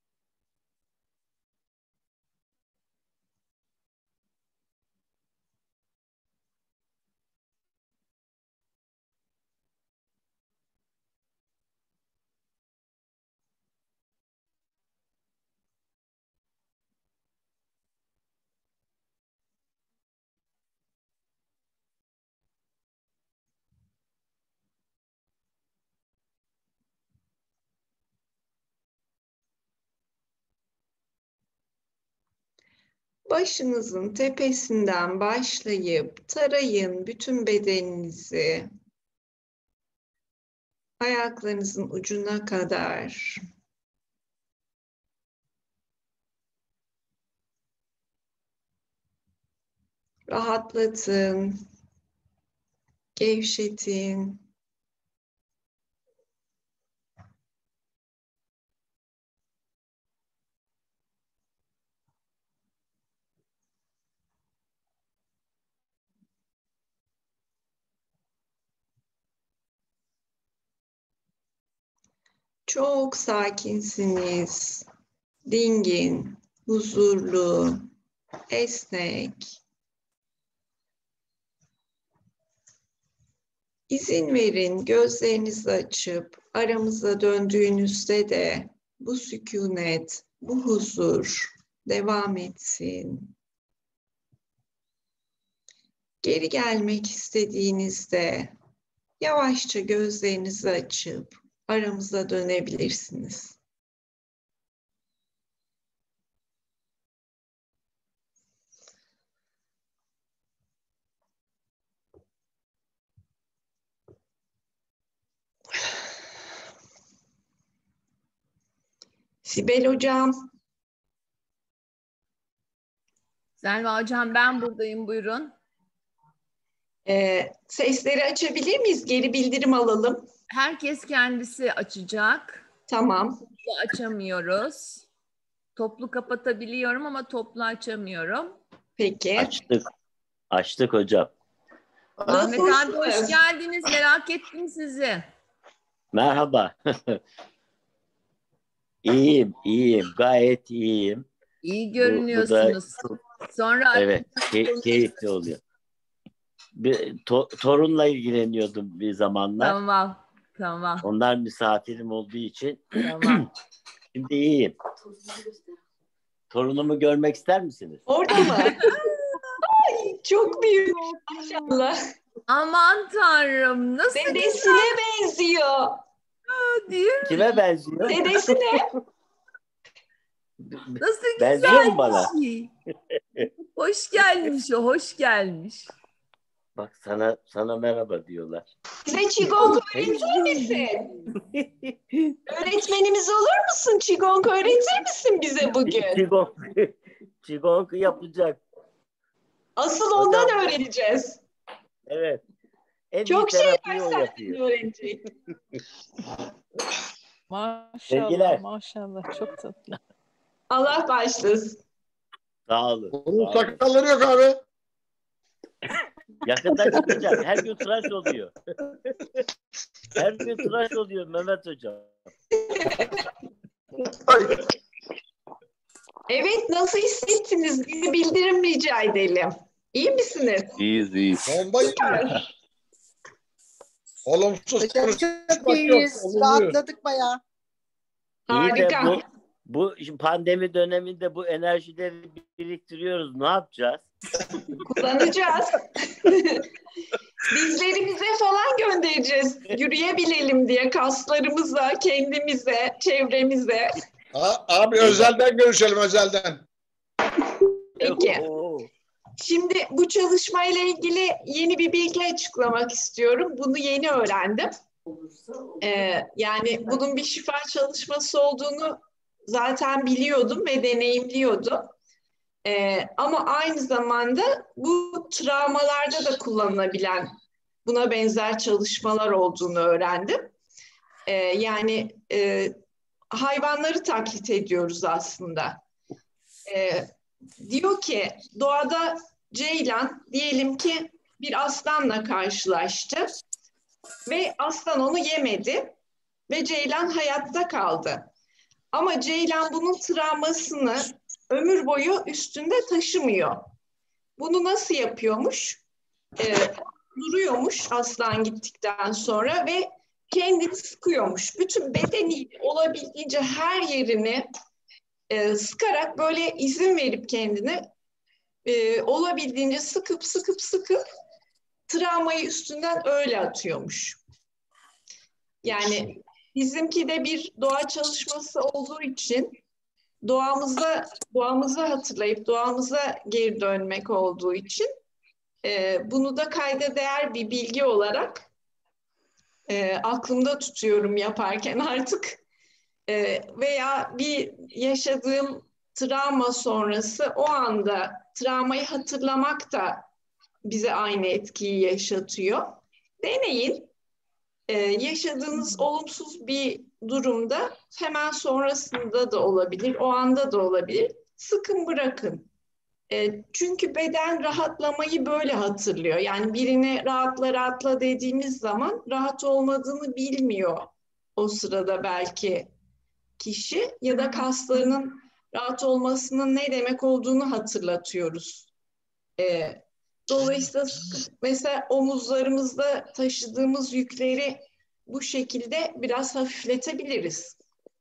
Başınızın tepesinden başlayıp tarayın bütün bedeninizi. Ayaklarınızın ucuna kadar. Rahatlatın. Gevşetin. Çok sakinsiniz, dingin, huzurlu, esnek. İzin verin gözlerinizi açıp aramıza döndüğünüzde de bu sükunet, bu huzur devam etsin. Geri gelmek istediğinizde yavaşça gözlerinizi açıp aramıza dönebilirsiniz. Sibel Hocam. Selma Hocam ben buradayım, buyurun. Ee, sesleri açabilir miyiz? Geri bildirim alalım. Herkes kendisi açacak. Tamam. Toplu açamıyoruz. Toplu kapatabiliyorum ama toplu açamıyorum. Peki. Açtık. Açtık hocam. Ahmet abi hoş geldiniz. Merak ettim sizi. Merhaba. İyiyim, iyiyim. Gayet iyiyim. İyi Bu- görünüyorsunuz. bu da- Sonra Evet, key- keyifli oluyor. Bir, to- torunla ilgileniyordum bir zamanlar. Tamam, tamam. Onlar misafirim olduğu için Tamam. şimdi iyiyim. Torunumu görmek ister misiniz? Orada mı? Ay, çok büyük. Maşallah. Aman tanrım, nasıl Dedesine benziyor. Aa, değil mi? Kime benziyor? Dedesine. Nasıl güzel Benziyor mu bana? bir şey. Hoş gelmiş o, hoş gelmiş. Bak sana sana merhaba diyorlar. Bize Qigong öğretir misin? Öğretmenimiz olur musun? Qigong öğretir misin bize bugün? Qigong, Qigong yapacak. Asıl ondan öğreneceğiz. Evet. En Çok iyi şeyler terapiyi o senden yapıyor. öğrenecek. Maşallah, Sevgiler. maşallah. Çok tatlı. Allah başlasın. Sağ olun. sağ Onun olun. sakalları yok abi. Yakında çıkacak. Her gün tıraş oluyor. Her gün tıraş oluyor Mehmet Hocam. Evet, nasıl hissettiniz? Bir bildirim rica edelim. İyi misiniz? İyiyiz iyiyiz. Bomba Süper. Olumsuz Hocam konuşmak çok yok. iyiyiz. Olumlu. Rahatladık bayağı. İyi de Harika. bu, bu pandemi döneminde bu enerjileri biriktiriyoruz. Ne yapacağız? Kullanacağız. Dizlerimize falan göndereceğiz. Yürüyebilelim diye kaslarımıza, kendimize, çevremize. Ha, abi özelden görüşelim özelden. Peki. Şimdi bu çalışmayla ilgili yeni bir bilgi açıklamak istiyorum. Bunu yeni öğrendim. Ee, yani bunun bir şifa çalışması olduğunu zaten biliyordum ve deneyimliyordum. Ee, ama aynı zamanda bu travmalarda da kullanılabilen buna benzer çalışmalar olduğunu öğrendim. Ee, yani e, hayvanları taklit ediyoruz aslında. Ee, diyor ki doğada ceylan diyelim ki bir aslanla karşılaştı ve aslan onu yemedi ve ceylan hayatta kaldı. Ama ceylan bunun travmasını ömür boyu üstünde taşımıyor. Bunu nasıl yapıyormuş? Ee, duruyormuş aslan gittikten sonra ve kendini sıkıyormuş. Bütün bedeniyle olabildiğince her yerini e, sıkarak böyle izin verip kendine e, olabildiğince sıkıp sıkıp sıkıp travmayı üstünden öyle atıyormuş. Yani bizimki de bir doğa çalışması olduğu için doğamıza doğamızı hatırlayıp doğamıza geri dönmek olduğu için e, bunu da kayda değer bir bilgi olarak e, aklımda tutuyorum yaparken artık e, veya bir yaşadığım travma sonrası o anda travmayı hatırlamak da bize aynı etkiyi yaşatıyor. Deneyin. Ee, yaşadığınız olumsuz bir durumda hemen sonrasında da olabilir, o anda da olabilir. Sıkın bırakın. Ee, çünkü beden rahatlamayı böyle hatırlıyor. Yani birine rahatla rahatla dediğimiz zaman rahat olmadığını bilmiyor o sırada belki kişi ya da kaslarının rahat olmasının ne demek olduğunu hatırlatıyoruz. Ee, Dolayısıyla mesela omuzlarımızda taşıdığımız yükleri bu şekilde biraz hafifletebiliriz.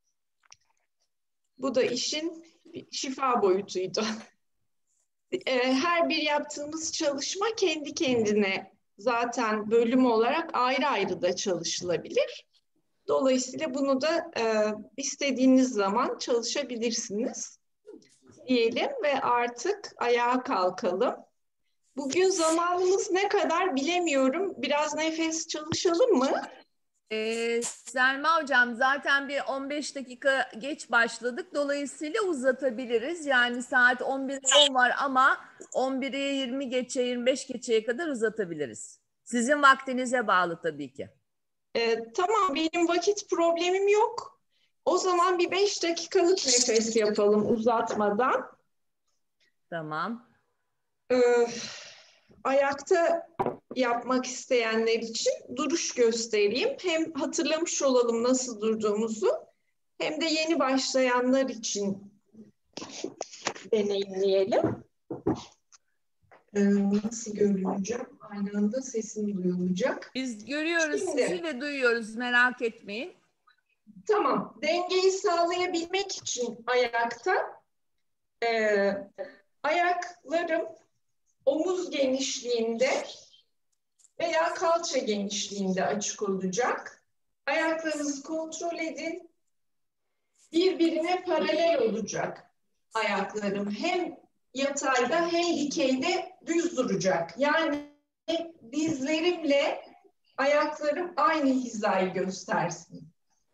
Bu da işin şifa boyutuydu. Her bir yaptığımız çalışma kendi kendine zaten bölüm olarak ayrı ayrı da çalışılabilir. Dolayısıyla bunu da istediğiniz zaman çalışabilirsiniz diyelim ve artık ayağa kalkalım. Bugün zamanımız ne kadar bilemiyorum. Biraz nefes çalışalım mı? Ee, Selma Hocam zaten bir on beş dakika geç başladık. Dolayısıyla uzatabiliriz. Yani saat on bir on var ama on bire yirmi geçe yirmi beş geçeye kadar uzatabiliriz. Sizin vaktinize bağlı tabii ki. Ee, tamam, benim vakit problemim yok. O zaman bir beş dakikalık nefes yapalım uzatmadan. Tamam. Ee, ayakta yapmak isteyenler için duruş göstereyim. Hem hatırlamış olalım nasıl durduğumuzu, hem de yeni başlayanlar için deneyimleyelim. Ee, nasıl görüneceğim? Aynı anda sesim duyulacak. Biz görüyoruz Şimdi, sizi ve duyuyoruz, merak etmeyin. Tamam. Dengeyi sağlayabilmek için ayakta e, ayaklarım omuz genişliğinde veya kalça genişliğinde açık olacak. Ayaklarınızı kontrol edin. Birbirine paralel olacak ayaklarım. Hem yatayda hem dikeyde düz duracak. Yani dizlerimle ayaklarım aynı hizayı göstersin.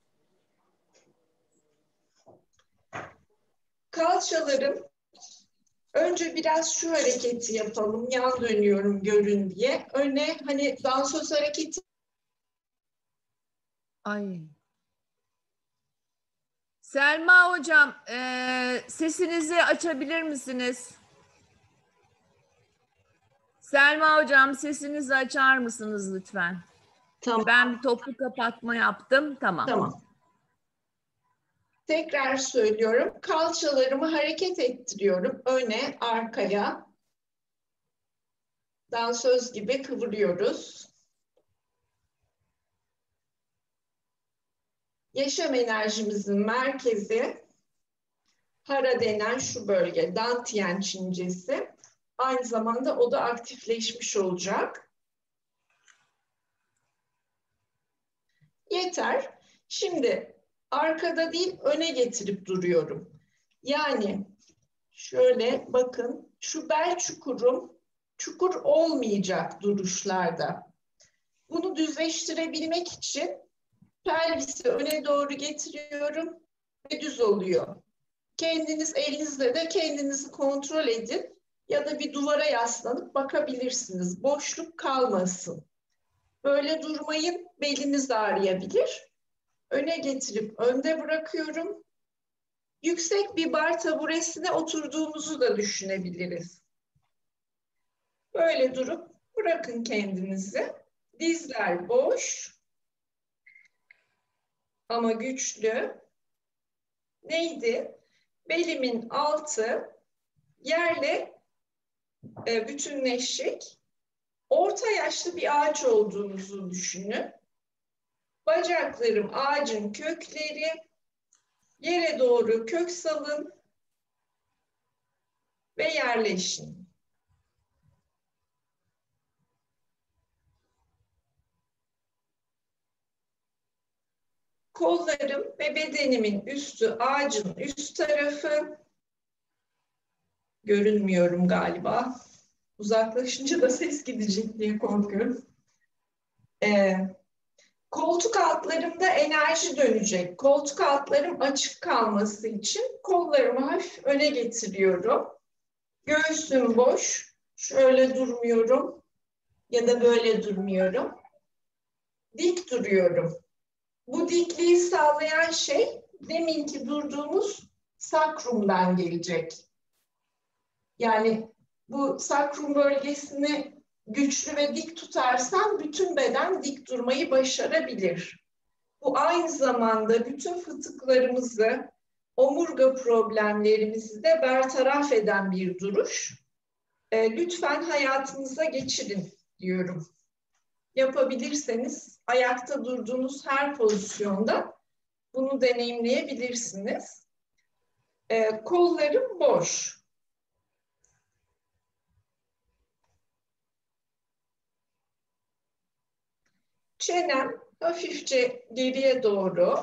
Kalçalarım, önce biraz şu hareketi yapalım. Yan dönüyorum görün diye. Öne hani dansöz hareketi. Ay. Selma Hocam, e, sesinizi açabilir misiniz? Selma Hocam, sesinizi açar mısınız lütfen? Tamam. Ben bir toplu kapatma yaptım. Tamam. Tamam. Tekrar söylüyorum. Kalçalarımı hareket ettiriyorum. Öne, arkaya. Dansöz gibi kıvırıyoruz. Yaşam enerjimizin merkezi hara denen şu bölge, dantiyen çincesi. Aynı zamanda o da aktifleşmiş olacak. Yeter. Şimdi arkada değil, öne getirip duruyorum. Yani şöyle bakın, şu bel çukurum çukur olmayacak duruşlarda. Bunu düzleştirebilmek için pelvisi öne doğru getiriyorum ve düz oluyor. Kendiniz elinizle de kendinizi kontrol edin ya da bir duvara yaslanıp bakabilirsiniz. Boşluk kalmasın. Böyle durmayın, beliniz ağrıyabilir. Öne getirip önde bırakıyorum. Yüksek bir bar taburesine oturduğumuzu da düşünebiliriz. Böyle durup bırakın kendinizi. Dizler boş ama güçlü. Neydi? Belimin altı yerle e, bütünleşik. Orta yaşlı bir ağaç olduğunuzu düşünün. Bacaklarım ağacın kökleri. Yere doğru kök salın ve yerleşin. Kollarım ve bedenimin üstü ağacın üst tarafı. Görünmüyorum galiba. Uzaklaşınca da ses gidecek diye korkuyorum. Ee, koltuk altlarımda enerji dönecek. Koltuk altlarım açık kalması için kollarımı hafif öne getiriyorum. Göğsüm boş. Şöyle durmuyorum ya da böyle durmuyorum. Dik duruyorum. Bu dikliği sağlayan şey deminki durduğumuz sakrumdan gelecek. Yani bu sakrum bölgesini güçlü ve dik tutarsam bütün beden dik durmayı başarabilir. Bu aynı zamanda bütün fıtıklarımızı, omurga problemlerimizi de bertaraf eden bir duruş. E, lütfen hayatınıza geçirin diyorum. Yapabilirseniz ayakta durduğunuz her pozisyonda bunu deneyimleyebilirsiniz. E, kollarım boş. Çenem hafifçe geriye doğru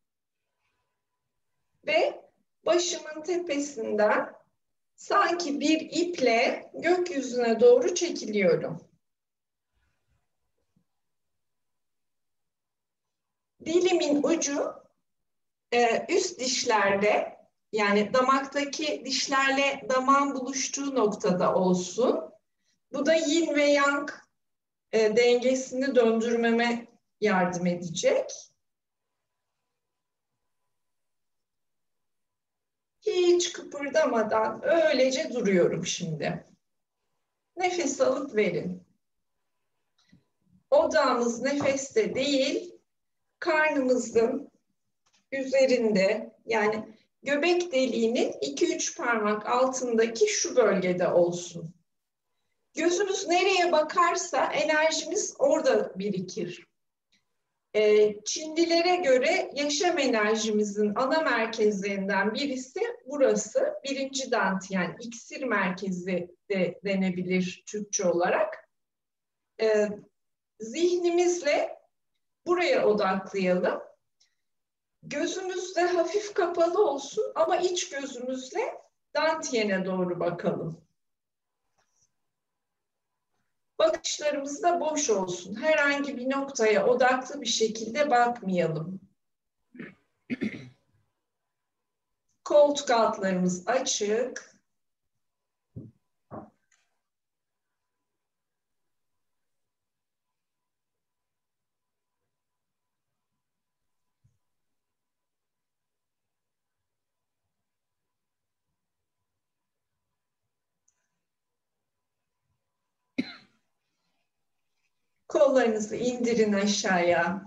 ve başımın tepesinden sanki bir iple gökyüzüne doğru çekiliyorum. Dilimin ucu e, üst dişlerde, yani damaktaki dişlerle damağın buluştuğu noktada olsun. Bu da yin ve yang e, dengesini döndürmeme yardım edecek. Hiç kıpırdamadan öylece duruyorum şimdi. Nefes alıp verin. Odağımız nefeste değil, karnımızın üzerinde, yani göbek deliğinin iki üç parmak altındaki şu bölgede olsun. Gözümüz nereye bakarsa enerjimiz orada birikir. Ee, Çinlilere göre yaşam enerjimizin ana merkezlerinden birisi burası. Birinci dantiyen, iksir merkezi de denebilir Türkçe olarak. Ee, zihnimizle buraya odaklayalım. Gözümüz de hafif kapalı olsun ama iç gözümüzle dantiyene doğru bakalım. Bakışlarımız da boş olsun. Herhangi bir noktaya odaklı bir şekilde bakmayalım. Koltuk altlarımız açık. Kollarınızı indirin aşağıya.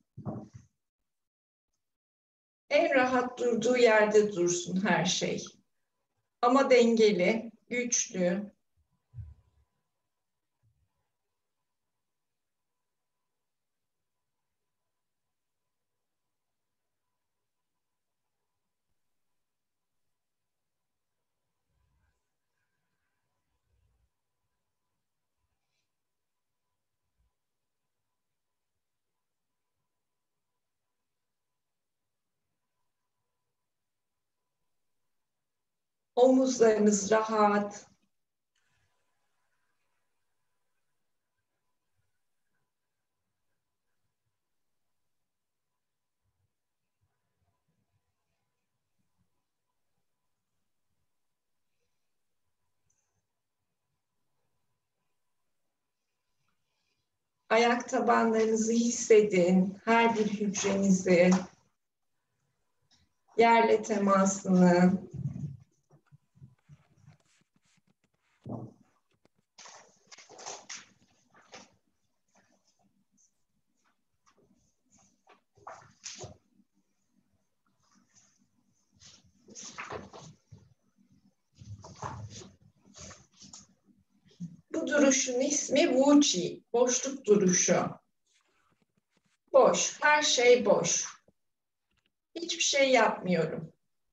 En rahat durduğu yerde dursun her şey. Ama dengeli, güçlü. Omuzlarınız rahat. Ayak tabanlarınızı hissedin. Her bir hücrenizi, yerle temasını. Bu duruşun ismi Wu Qi, boşluk duruşu. Boş, her şey boş. Hiçbir şey yapmıyorum.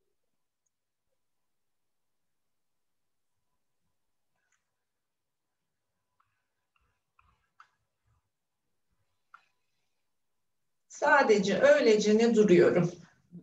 Sadece öylece ne duruyorum.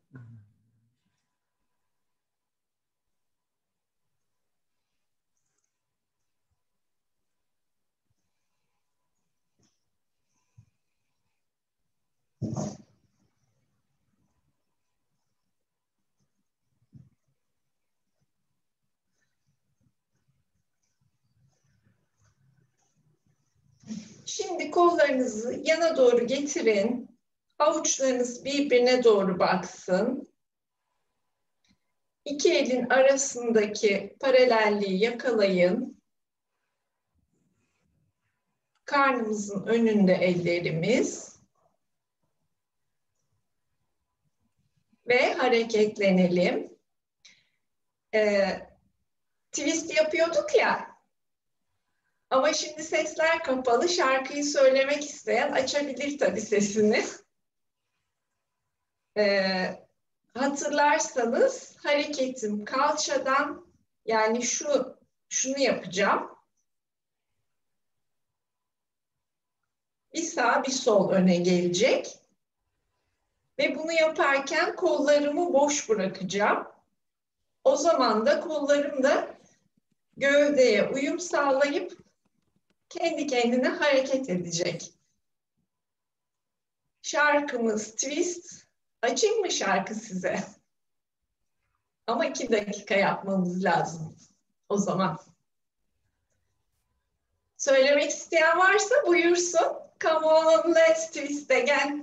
Şimdi kollarınızı yana doğru getirin. Avuçlarınız birbirine doğru baksın. İki elin arasındaki paralelliği yakalayın. Karnımızın önünde ellerimiz. Ve hareketlenelim. Ee, twist yapıyorduk ya. Ama şimdi sesler kapalı. Şarkıyı söylemek isteyen açabilir tabii sesini. Ee, hatırlarsanız hareketim kalçadan, yani şu şunu yapacağım. Bir sağ bir sol öne gelecek. Ve bunu yaparken kollarımı boş bırakacağım. O zaman da kollarım da gövdeye uyum sağlayıp kendi kendine hareket edecek. Şarkımız Twist. Açayım mı şarkı size? Ama iki dakika yapmamız lazım o zaman. Söylemek isteyen varsa buyursun. Come on, let's twist again.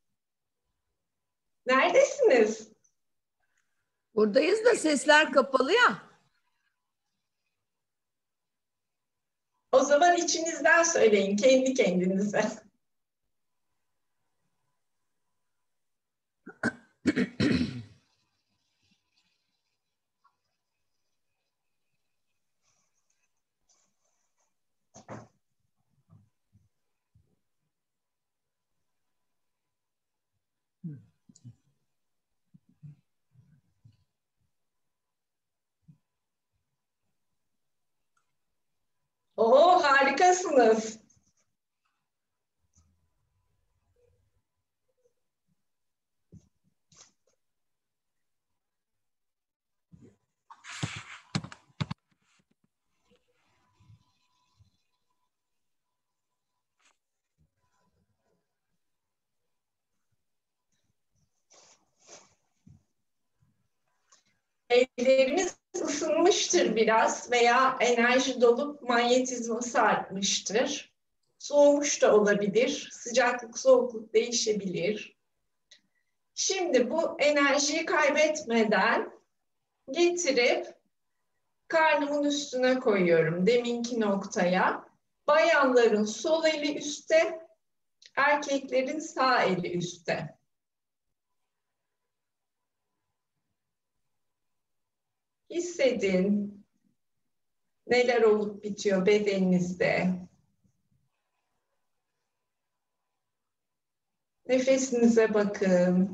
Neredesiniz? Buradayız da sesler kapalı ya. O zaman içinizden söyleyin, kendi kendinize. Oo, harikasınız. Ellerimiz ısınmıştır biraz veya enerji dolup manyetizması artmıştır. Soğumuş da olabilir. Sıcaklık, soğukluk değişebilir. Şimdi bu enerjiyi kaybetmeden getirip karnımın üstüne koyuyorum. Deminki noktaya. Bayanların sol eli üstte, erkeklerin sağ eli üstte. Hissedin neler olup bitiyor bedeninizde. Nefesinize bakın.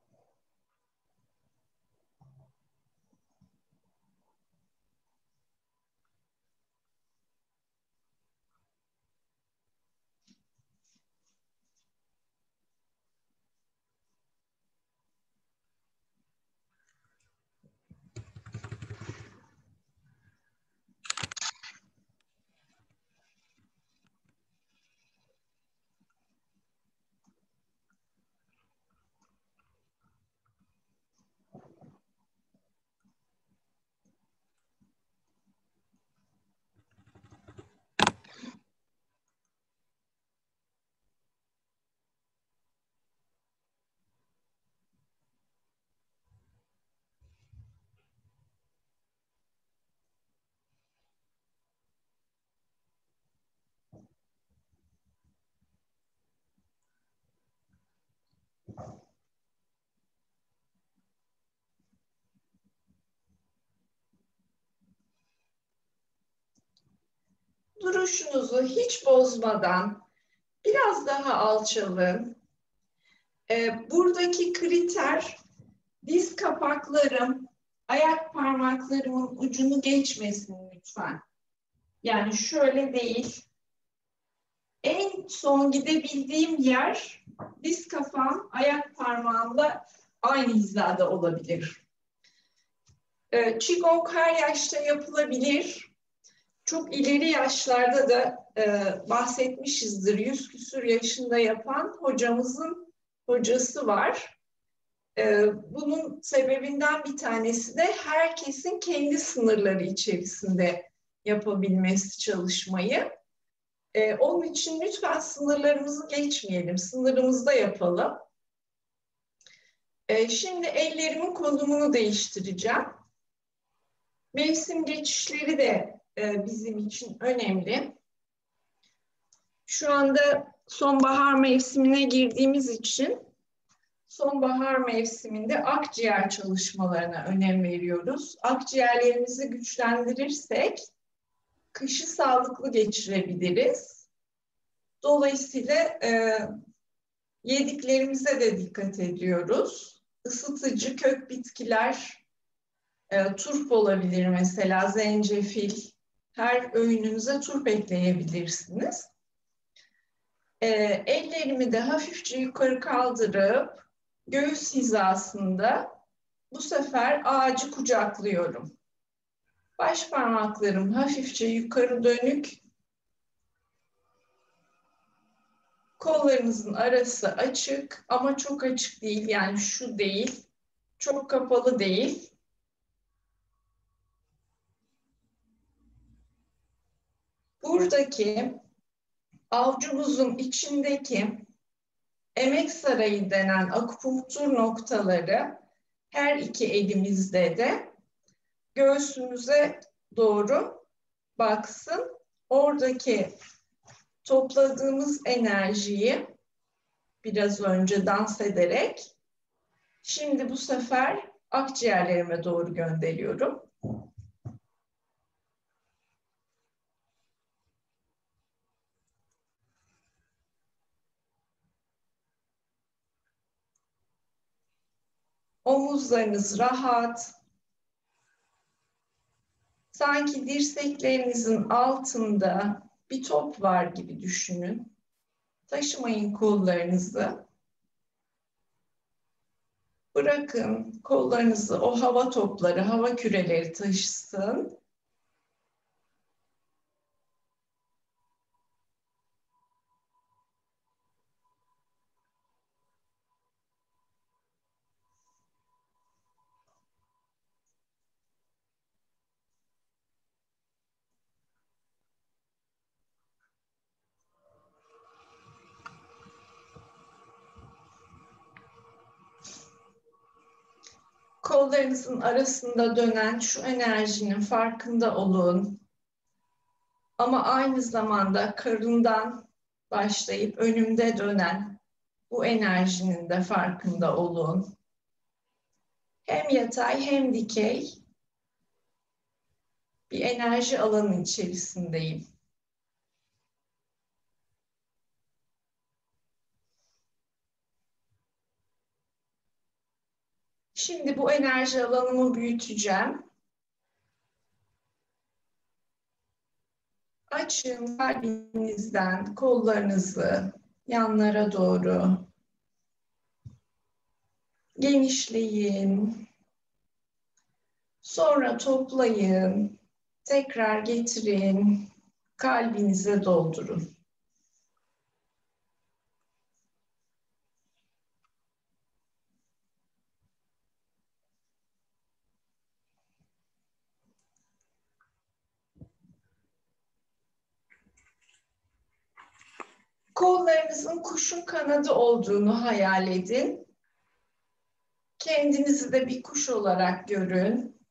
Duruşunuzu hiç bozmadan biraz daha alçalın. Ee, buradaki kriter diz kapaklarım, ayak parmaklarımın ucunu geçmesin lütfen. Yani şöyle değil. En son gidebildiğim yer diz kapağım, ayak parmağımla aynı hizada olabilir. Ee, Qigong her yaşta yapılabilir. Çok ileri yaşlarda da e, bahsetmişizdir. Yüz küsur yaşında yapan hocamızın hocası var. E, bunun sebebinden bir tanesi de herkesin kendi sınırları içerisinde yapabilmesi çalışmayı. E, onun için lütfen sınırlarımızı geçmeyelim. Sınırımızda yapalım. E, şimdi ellerimin konumunu değiştireceğim. Mevsim geçişleri de bizim için önemli. Şu anda sonbahar mevsimine girdiğimiz için sonbahar mevsiminde akciğer çalışmalarına önem veriyoruz. Akciğerlerimizi güçlendirirsek kışı sağlıklı geçirebiliriz. Dolayısıyla e, yediklerimize de dikkat ediyoruz. Isıtıcı kök bitkiler, E, turp olabilir mesela, zencefil. Her öğününüze turp ekleyebilirsiniz. E, ellerimi de hafifçe yukarı kaldırıp göğüs hizasında bu sefer ağacı kucaklıyorum. Baş parmaklarım hafifçe yukarı dönük. Kollarınızın arası açık ama çok açık değil. Yani şu değil. Çok kapalı değil. Buradaki avucumuzun içindeki emek sarayı denen akupunktur noktaları her iki elimizde de göğsümüze doğru baksın. Oradaki topladığımız enerjiyi biraz önce dans ederek şimdi bu sefer akciğerlerime doğru gönderiyorum. Omuzlarınız rahat. Sanki dirseklerinizin altında bir top var gibi düşünün. Taşımayın kollarınızı. Bırakın kollarınızı o hava topları, hava küreleri taşısın. Kollarınızın arasında dönen şu enerjinin farkında olun. Ama aynı zamanda karından başlayıp önümde dönen bu enerjinin de farkında olun. Hem yatay hem dikey bir enerji alanı içerisindeyim. Şimdi bu enerji alanımı büyüteceğim. Açın kalbinizden kollarınızı yanlara doğru. Genişleyin. Sonra toplayın. Tekrar getirin. Kalbinize doldurun. Kollarınızın kuşun kanadı olduğunu hayal edin. Kendinizi de bir kuş olarak görün.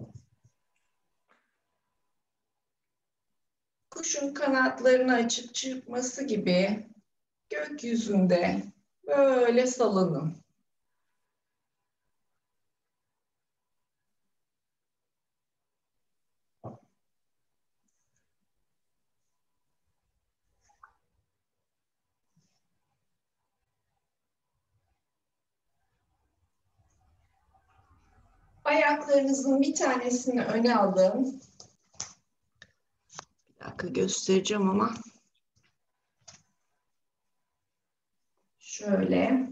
Kuşun kanatlarını açıp çırpması gibi gökyüzünde böyle salının. Ayaklarınızın bir tanesini öne alın. Bir dakika göstereceğim ama. Şöyle.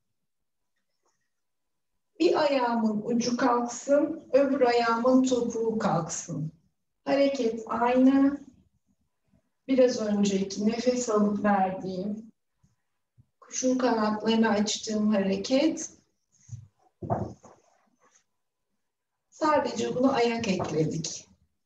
Bir ayağımın ucu kalksın, öbür ayağımın topuğu kalksın. Hareket aynı. Biraz önceki nefes alıp verdiğim, kuşun kanatlarını açtığım hareket. Sadece bunu ayak ekledik.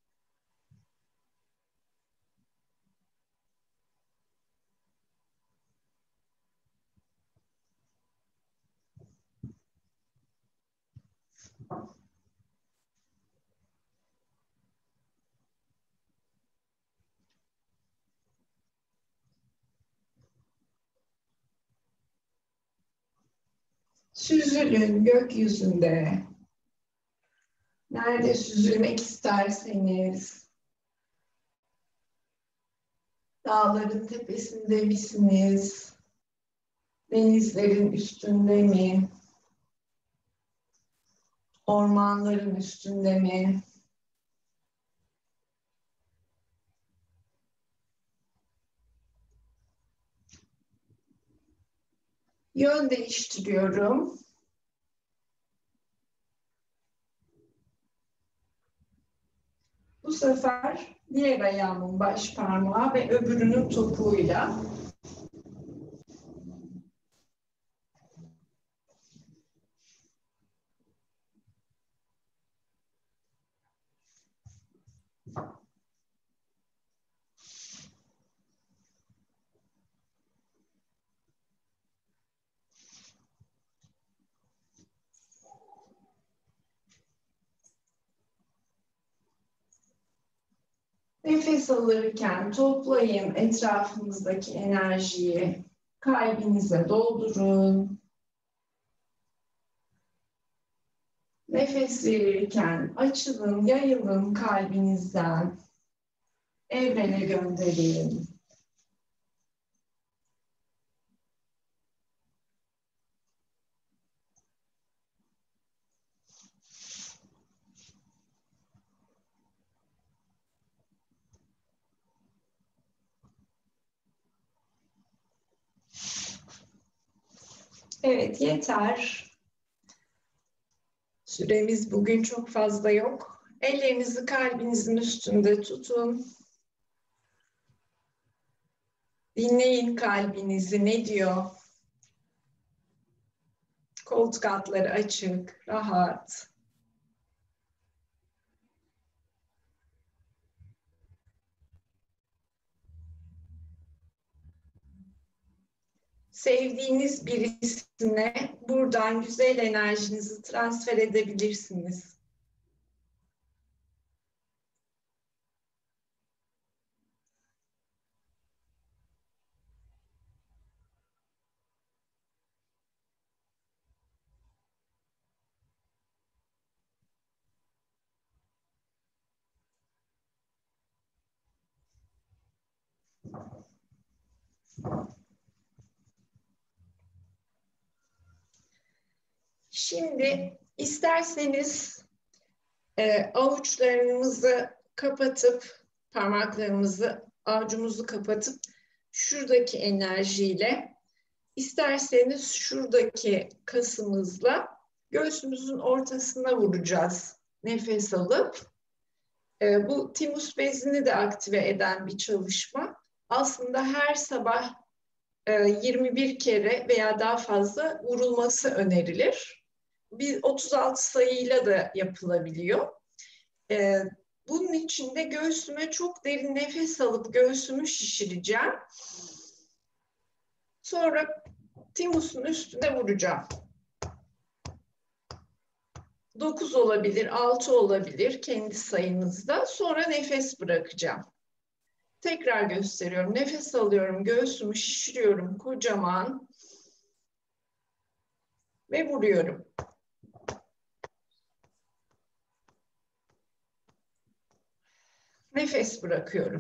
Süzülün gökyüzünde. Nerede süzülmek isterseniz. Dağların tepesinde misiniz? Denizlerin üstünde mi? Ormanların üstünde mi? Yön değiştiriyorum. Bu sefer diğer ayağımın baş parmağı ve öbürünün topuğuyla Nefes alırken toplayın etrafınızdaki enerjiyi, kalbinize doldurun. Nefes verirken açılın, yayılın kalbinizden, evrene gönderin. Evet, yeter. Süremiz bugün çok fazla yok. Ellerinizi kalbinizin üstünde tutun. Dinleyin kalbinizi ne diyor? Koltuk altları açık, rahat. Sevdiğiniz birisine buradan güzel enerjinizi transfer edebilirsiniz. Şimdi isterseniz e, avuçlarımızı kapatıp, parmaklarımızı, avucumuzu kapatıp şuradaki enerjiyle, isterseniz şuradaki kasımızla göğsümüzün ortasına vuracağız nefes alıp. E, bu timus bezini de aktive eden bir çalışma. Aslında her sabah e, yirmi bir kere veya daha fazla vurulması önerilir. Bir otuz altı sayıyla da yapılabiliyor. Ee, bunun için de göğsüme çok derin nefes alıp göğsümü şişireceğim. Sonra timusun üstüne vuracağım. dokuz olabilir, altı olabilir kendi sayınızda. Sonra nefes bırakacağım. Tekrar gösteriyorum. Nefes alıyorum, göğsümü şişiriyorum kocaman ve vuruyorum. Nefes bırakıyorum.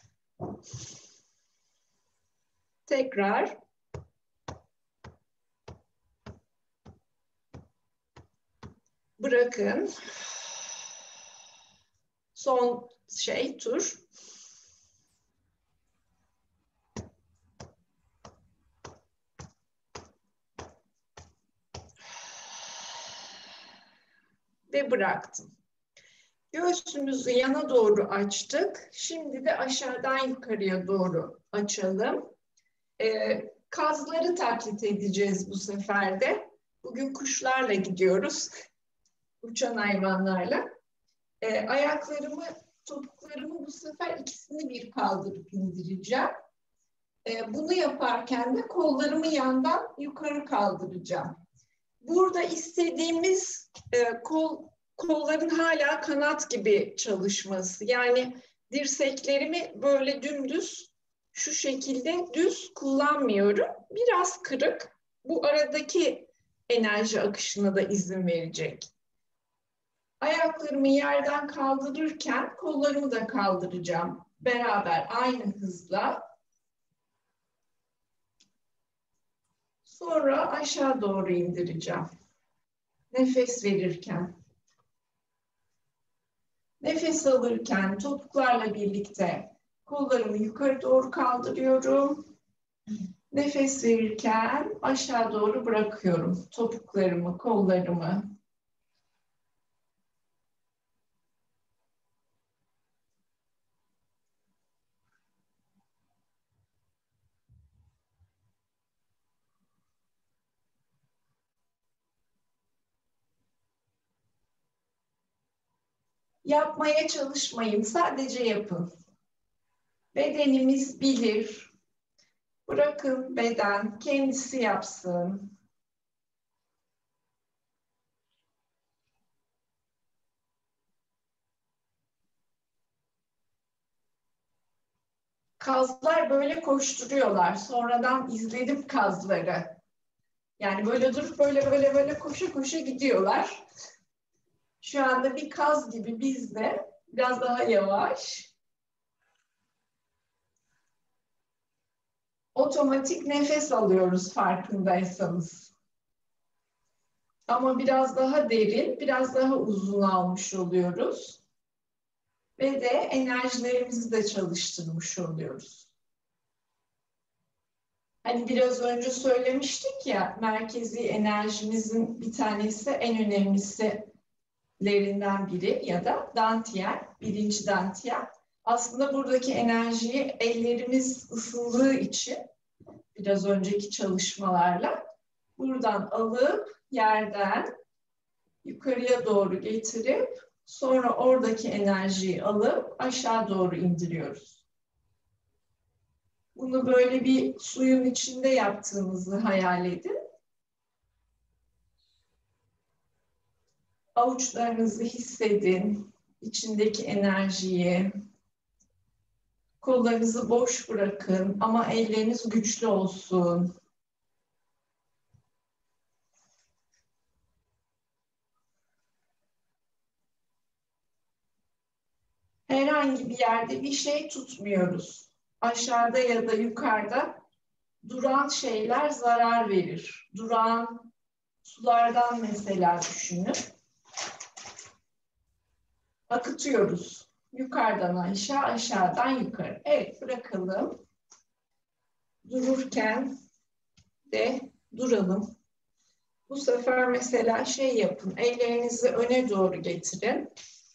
Tekrar. Bırakın. Son şey, tur. Ve bıraktım. Göğsümüzü yana doğru açtık. Şimdi de aşağıdan yukarıya doğru açalım. Ee, kazları taklit edeceğiz bu sefer de. Bugün kuşlarla gidiyoruz. Uçan hayvanlarla. Ee, ayaklarımı, topuklarımı bu sefer ikisini bir kaldırıp indireceğim. Ee, bunu yaparken de kollarımı yandan yukarı kaldıracağım. Burada istediğimiz e, kol kolların hala kanat gibi çalışması. Yani dirseklerimi böyle dümdüz şu şekilde düz kullanmıyorum. Biraz kırık. Bu aradaki enerji akışına da izin verecek. Ayaklarımı yerden kaldırırken kollarımı da kaldıracağım. Beraber aynı hızla. Sonra aşağı doğru indireceğim. Nefes verirken. Nefes alırken topuklarla birlikte kollarımı yukarı doğru kaldırıyorum. Nefes verirken aşağı doğru bırakıyorum topuklarımı, kollarımı. Yapmaya çalışmayın, sadece yapın. Bedenimiz bilir. Bırakın beden kendisi yapsın. Kazlar böyle koşturuyorlar. Sonradan izledim kazları. Yani böyle durup böyle böyle böyle koşa koşa gidiyorlar. Şu anda bir kaz gibi biz de biraz daha yavaş. Otomatik nefes alıyoruz farkındaysanız. Ama biraz daha derin, biraz daha uzun almış oluyoruz. Ve de enerjilerimizi de çalıştırmış oluyoruz. Hani biraz önce söylemiştik ya, merkezi enerjimizin bir tanesi, en önemlisilerinden biri ya da dantiyen, birinci dantiyen. Aslında buradaki enerjiyi ellerimiz ısındığı için biraz önceki çalışmalarla buradan alıp yerden yukarıya doğru getirip sonra oradaki enerjiyi alıp aşağı doğru indiriyoruz. Bunu böyle bir suyun içinde yaptığınızı hayal edin. Avuçlarınızı hissedin, içindeki enerjiyi. Kollarınızı boş bırakın ama elleriniz güçlü olsun. Herhangi bir yerde bir şey tutmuyoruz. Aşağıda ya da yukarıda duran şeyler zarar verir. Duran sulardan mesela düşünün. Akıtıyoruz. Yukarıdan aşağı, aşağıdan yukarı. Evet, bırakalım. Dururken de duralım. Bu sefer mesela şey yapın. Ellerinizi öne doğru getirin.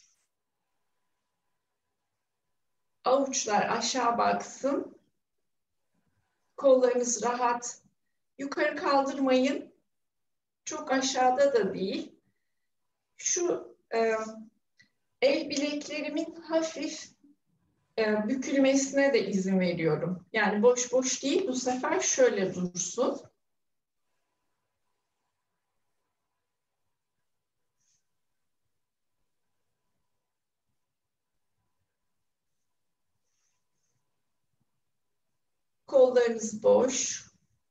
Avuçlar aşağı baksın. Kollarınız rahat. Yukarı kaldırmayın. Çok aşağıda da değil. Şu e, el bileklerimin hafif e, bükülmesine de izin veriyorum. Yani boş boş değil, bu sefer şöyle dursun. Kollarınız boş.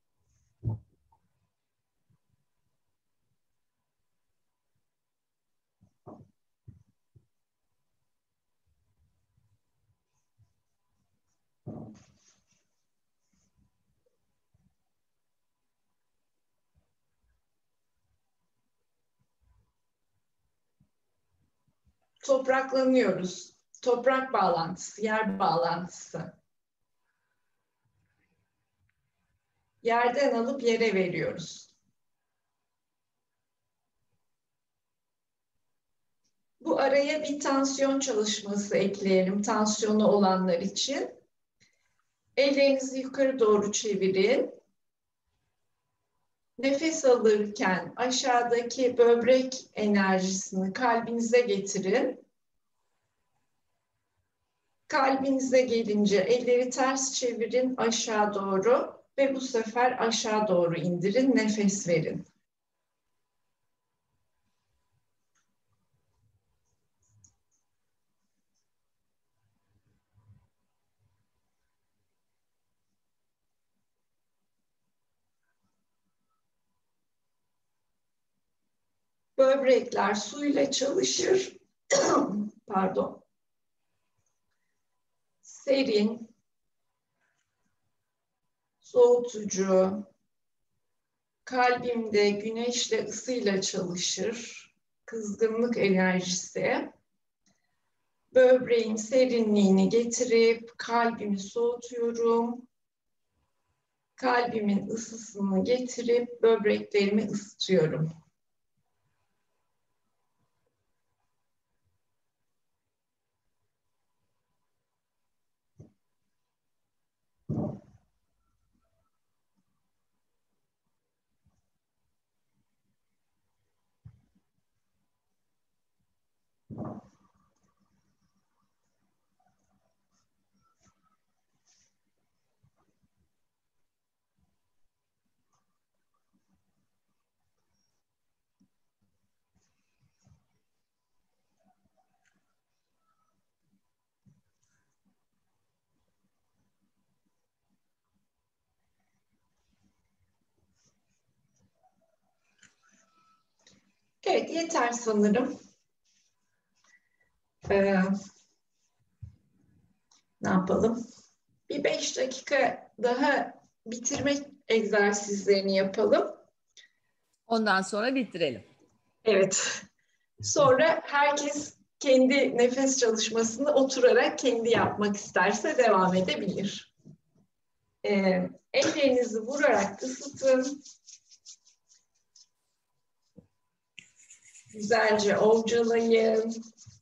Topraklanıyoruz. Toprak bağlantısı, yer bağlantısı. Yerden alıp yere veriyoruz. Bu araya bir tansiyon çalışması ekleyelim, tansiyonu olanlar için. Ellerinizi yukarı doğru çevirin. Nefes alırken aşağıdaki böbrek enerjisini kalbinize getirin. Kalbinize gelince elleri ters çevirin aşağı doğru ve bu sefer aşağı doğru indirin, nefes verin. Böbrekler suyla çalışır. Pardon. Serin, soğutucu, kalbimde güneşle, ısıyla çalışır. Kızgınlık enerjisi. Böbreğin serinliğini getirip kalbimi soğutuyorum. Kalbimin ısısını getirip böbreklerimi ısıtıyorum. Evet, yeter sanırım. Ee, ne yapalım? Bir beş dakika daha bitirme egzersizlerini yapalım. Ondan sonra bitirelim. Evet. Sonra herkes kendi nefes çalışmasını oturarak kendi yapmak isterse devam edebilir. Ee, ellerinizi vurarak ısıtın. Güzelce ovcalayın.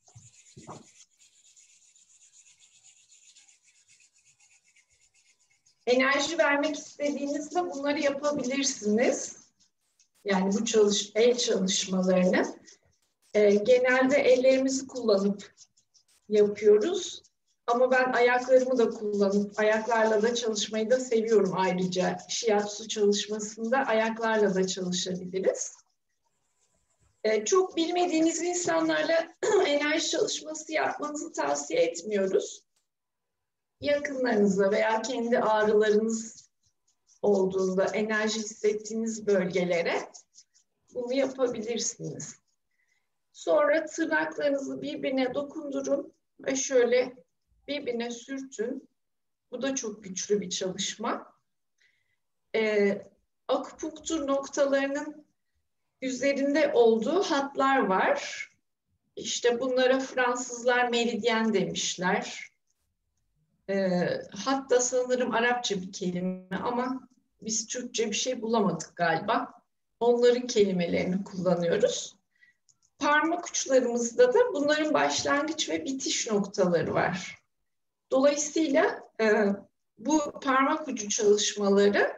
Enerji vermek istediğinizde bunları yapabilirsiniz. Yani bu çalış el çalışmalarını. Ee, genelde ellerimizi kullanıp yapıyoruz. Ama ben ayaklarımı da kullanıp, ayaklarla da çalışmayı da seviyorum ayrıca. Shiatsu çalışmasında ayaklarla da çalışabiliriz. Ee, çok bilmediğiniz insanlarla enerji çalışması yapmanızı tavsiye etmiyoruz. Yakınlarınızla veya kendi ağrılarınız olduğunda enerji hissettiğiniz bölgelere bunu yapabilirsiniz. Sonra tırnaklarınızı birbirine dokundurun ve şöyle birbirine sürtün. Bu da çok güçlü bir çalışma. Ee, akupunktur noktalarının üzerinde olduğu hatlar var. İşte bunlara Fransızlar meridyen demişler. Ee, hatta sanırım Arapça bir kelime ama biz Türkçe bir şey bulamadık galiba. Onların kelimelerini kullanıyoruz. Parmak uçlarımızda da bunların başlangıç ve bitiş noktaları var. Dolayısıyla e, bu parmak ucu çalışmaları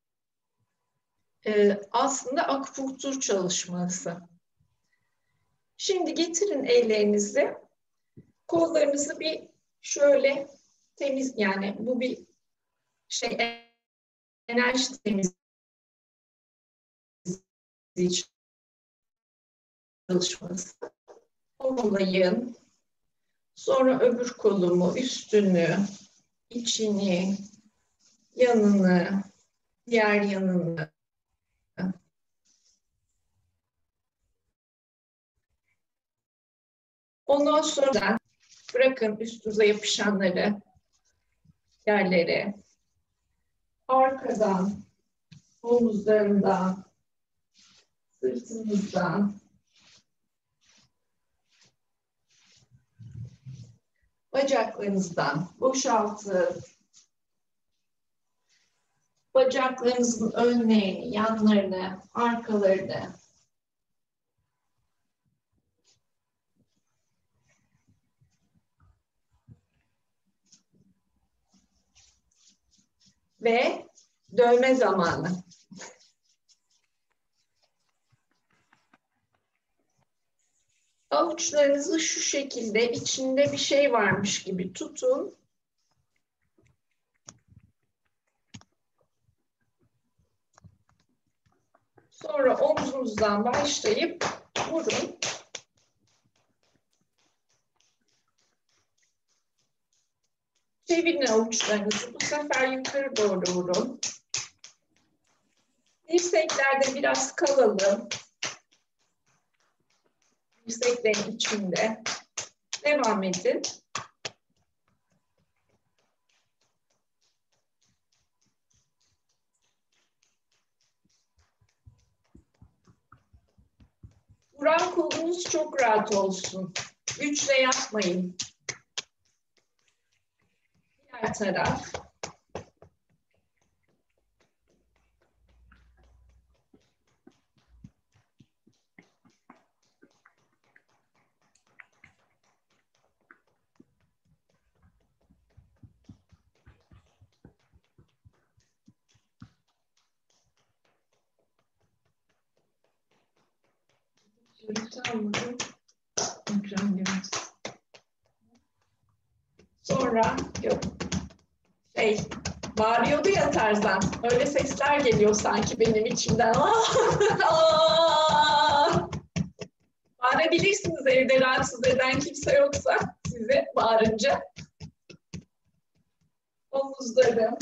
e, aslında akupunktur çalışması. Şimdi getirin ellerinizi, kollarınızı bir şöyle temiz, yani bu bir şey enerji temizliği çalışması. Kollayın. Sonra öbür kolumu, üstünü, içini, yanını, diğer yanını. Ondan sonra bırakın üstünüze yapışanları, yerlere. Arkadan, omuzlarından, sırtınızdan, bacaklarınızdan boşaltın. Bacaklarınızın önlerini, yanlarını, arkalarını. Ve dövme zamanı. Avuçlarınızı şu şekilde içinde bir şey varmış gibi tutun. Sonra omzunuzdan başlayıp vurun. Çevirin avuçlarınızı. Bu sefer yukarı doğru vurun. Dirseklerde biraz kalalım. Dirseklerin içinde. Devam edin. Vuran kolunuz çok rahat olsun. Güçle yapmayın. Diğer taraf. Almadım. Ekran görüntüsü. Sonra yok. Şey, bağırıyordu ya Tarzan. Öyle sesler geliyor sanki benim içimden. Bağırabilirsiniz evde rahatsız eden kimse yoksa size bağırınca. Omuzları.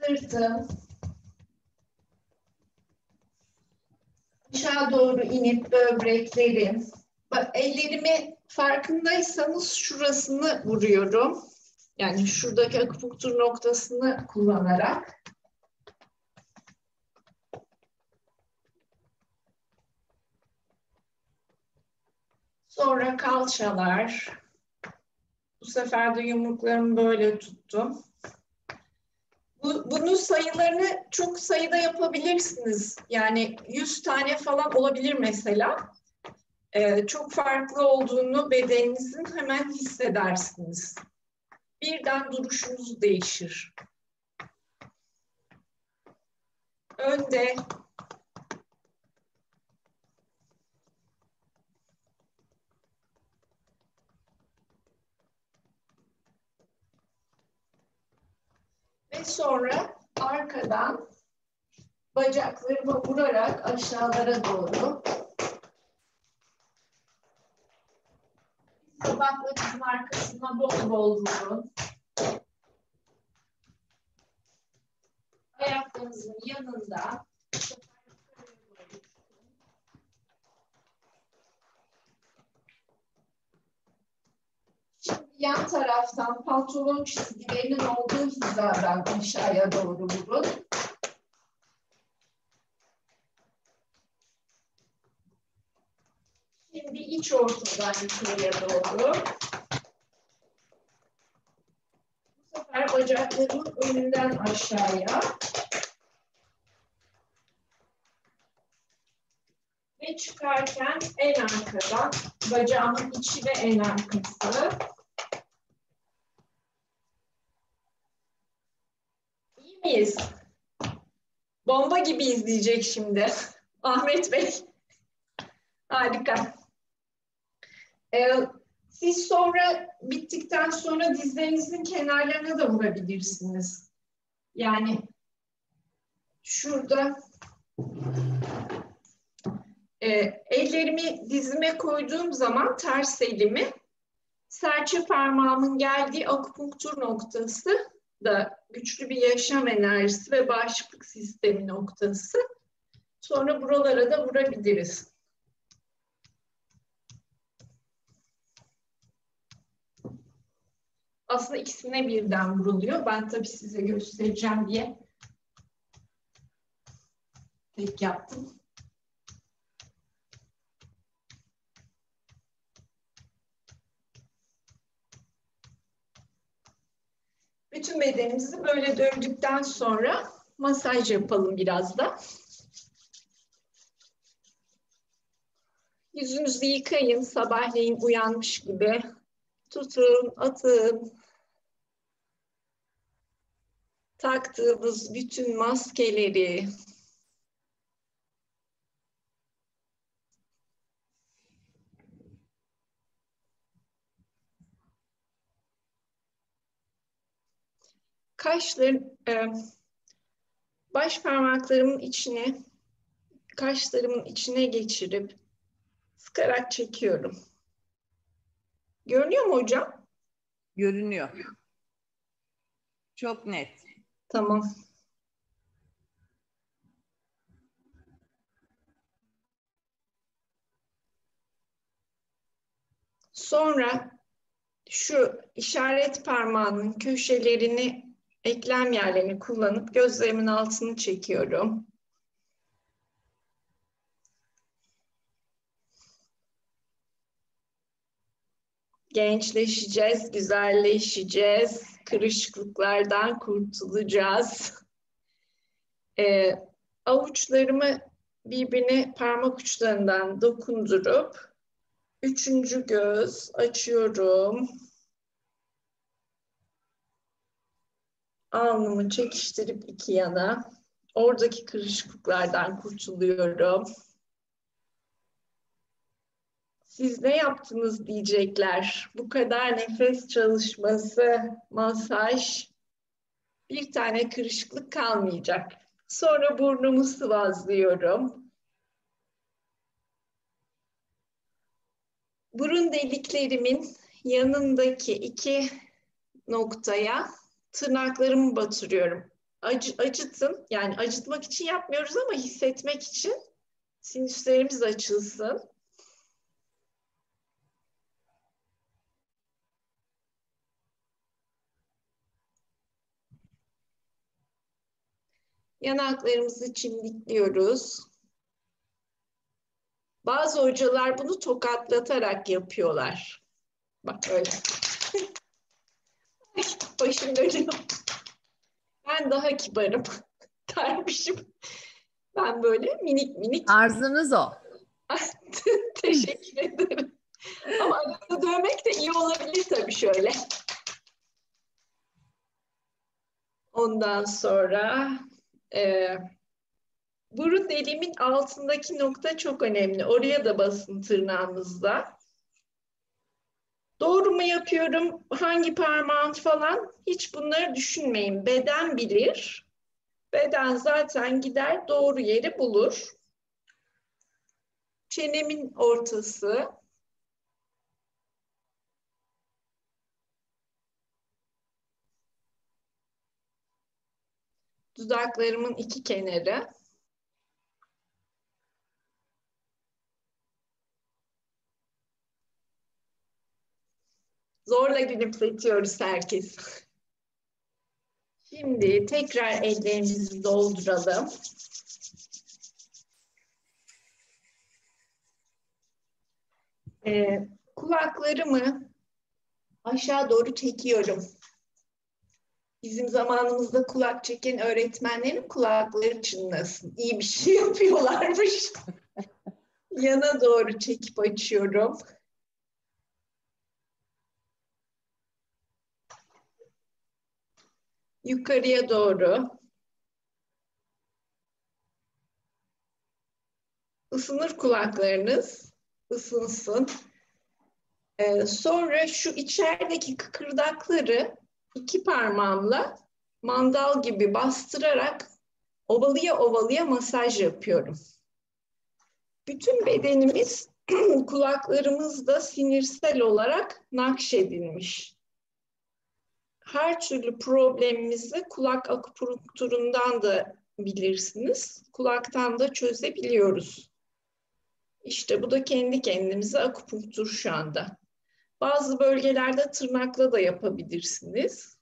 sırtım aşağı doğru inip böbreklerim. Bak, ellerimi farkındaysanız şurasını vuruyorum. Yani şuradaki akupunktur noktasını kullanarak. Sonra kalçalar. Bu sefer de yumruklarımı böyle tuttum. Bu, bunun sayılarını çok sayıda yapabilirsiniz. Yani yüz tane falan olabilir mesela. Ee, çok farklı olduğunu bedeninizin hemen hissedersiniz. Birden duruşunuz değişir. Önde. Ve sonra arkadan bacaklarımı vurarak aşağılara doğru. Kulaklarınızın arkasına bol bol vurun. Ayaklarınızın yanında. Şimdi yan taraftan pantolon çizgilerinin olduğu hizadan aşağıya doğru vurun. Şimdi iç ortadan yukarıya doğru. Bu sefer bacaklarımın önünden aşağıya. Ve çıkarken en arkadan, bacağımın içi ve en arkası. İyi miyiz? Bomba gibi izleyecek şimdi. Ahmet Bey. Harika. Ee, siz sonra bittikten sonra dizlerinizin kenarlarına da vurabilirsiniz. Yani şurada e, ellerimi dizime koyduğum zaman ters elimi serçe parmağımın geldiği akupunktur noktası da güçlü bir yaşam enerjisi ve bağışıklık sistemi noktası. Sonra buralara da vurabiliriz. Aslında ikisine birden vuruluyor. Ben tabii size göstereceğim diye tek yaptım. Bütün bedenimizi böyle döndükten sonra masaj yapalım biraz da. Yüzünüzü yıkayın, sabahleyin uyanmış gibi. Tutun, atın. Taktığımız bütün maskeleri, kaşların, e, baş parmaklarımın içine, kaşlarımın içine geçirip sıkarak çekiyorum. Görünüyor mu hocam? Görünüyor. Çok net. Tamam. Sonra şu işaret parmağının köşelerini, eklem yerlerini kullanıp gözlerimin altını çekiyorum. Gençleşeceğiz, güzelleşeceğiz, kırışıklıklardan kurtulacağız. Ee, avuçlarımı birbirine parmak uçlarından dokundurup üçüncü göz açıyorum. Alnımı çekiştirip iki yana. Oradaki kırışıklıklardan kurtuluyorum. Siz ne yaptınız diyecekler. Bu kadar nefes çalışması, masaj, bir tane kırışıklık kalmayacak. Sonra burnumu sıvazlıyorum. Burun deliklerimin yanındaki iki noktaya tırnaklarımı batırıyorum. acı, acıtın. Yani acıtmak için yapmıyoruz ama hissetmek için sinüslerimiz açılsın. Yanaklarımızı çimdikliyoruz. Bazı hocalar bunu tokatlatarak yapıyorlar. Bak öyle. Başım dönüyor. Ben daha kibarım. Dermişim. Ben böyle minik minik. Arzunuz o. Teşekkür ederim. Ama arada dövmek de iyi olabilir tabii şöyle. Ondan sonra e, burun deliğimin altındaki nokta çok önemli. Oraya da basın tırnağımızla. Doğru mu yapıyorum? Hangi parmağım falan? Hiç bunları düşünmeyin. Beden bilir. Beden zaten gider doğru yeri bulur. Çenemin ortası. Dudaklarımın iki kenarı. Zorla gülümsetiyoruz herkes. Şimdi tekrar ellerimizi dolduralım. Ee, kulaklarımı aşağı doğru çekiyorum. Bizim zamanımızda kulak çeken öğretmenlerin kulakları çınlasın. İyi bir şey yapıyorlarmış. Yana doğru çekip açıyorum. Yukarıya doğru. Isınır kulaklarınız. Isınsın. Ee, sonra şu içerideki kıkırdakları iki parmağımla mandal gibi bastırarak ovalıya ovalıya masaj yapıyorum. Bütün bedenimiz kulaklarımızda sinirsel olarak nakşedilmiş. Her türlü problemimizi kulak akupunkturundan da bilirsiniz. Kulaktan da çözebiliyoruz. İşte bu da kendi kendimize akupunktur şu anda. Bazı bölgelerde tırnakla da yapabilirsiniz.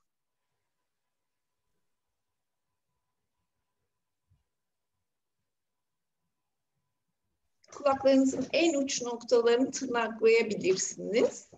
Kulaklarınızın en uç noktalarını tırnaklayabilirsiniz.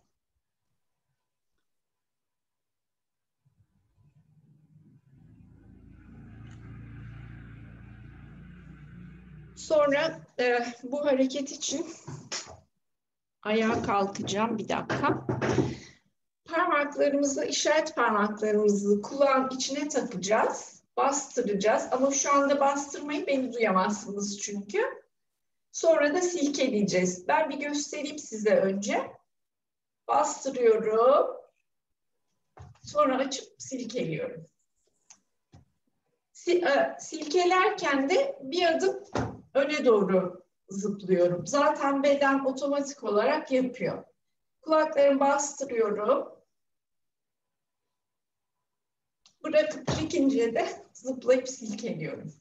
Sonra e, bu hareket için ayağa kalkacağım bir dakika. Parmaklarımızı, işaret parmaklarımızı kulağın içine takacağız. Bastıracağız ama şu anda bastırmayı beni duyamazsınız çünkü. Sonra da silkeleyeceğiz. Ben bir göstereyim size önce. Bastırıyorum. Sonra açıp silkeliyorum. Silkelerken de bir adım öne doğru zıplıyorum. Zaten beden otomatik olarak yapıyor. Kulaklarımı bastırıyorum. Bırakıp çekince de zıplayıp silkeliyorum.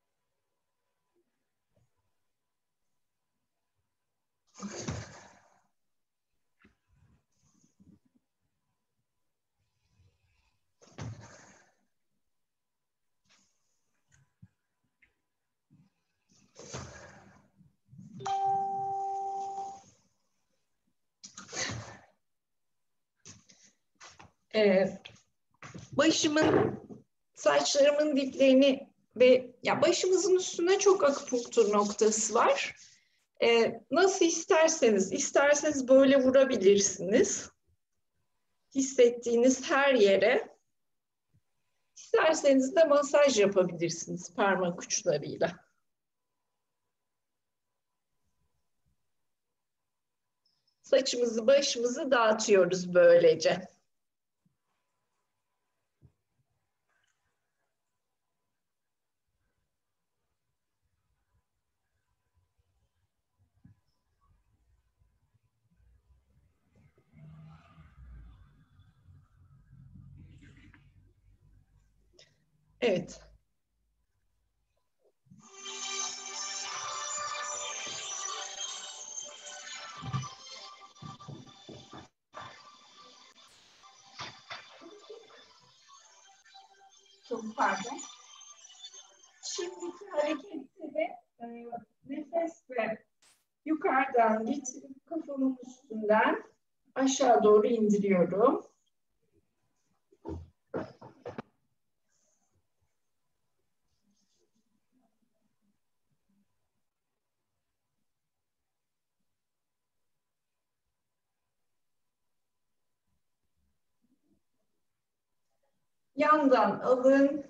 Ee, başımın, saçlarımın diplerini ve ya başımızın üstünde çok akupunktur noktası var. Ee, nasıl isterseniz, isterseniz böyle vurabilirsiniz. Hissettiğiniz her yere. İsterseniz de masaj yapabilirsiniz parmak uçlarıyla. Saçımızı, başımızı dağıtıyoruz böylece. Evet. Çok pardon. Şimdiki harekette de e, nefesle yukarıdan getirip kafamın üstünden aşağı doğru indiriyorum. Yandan alın.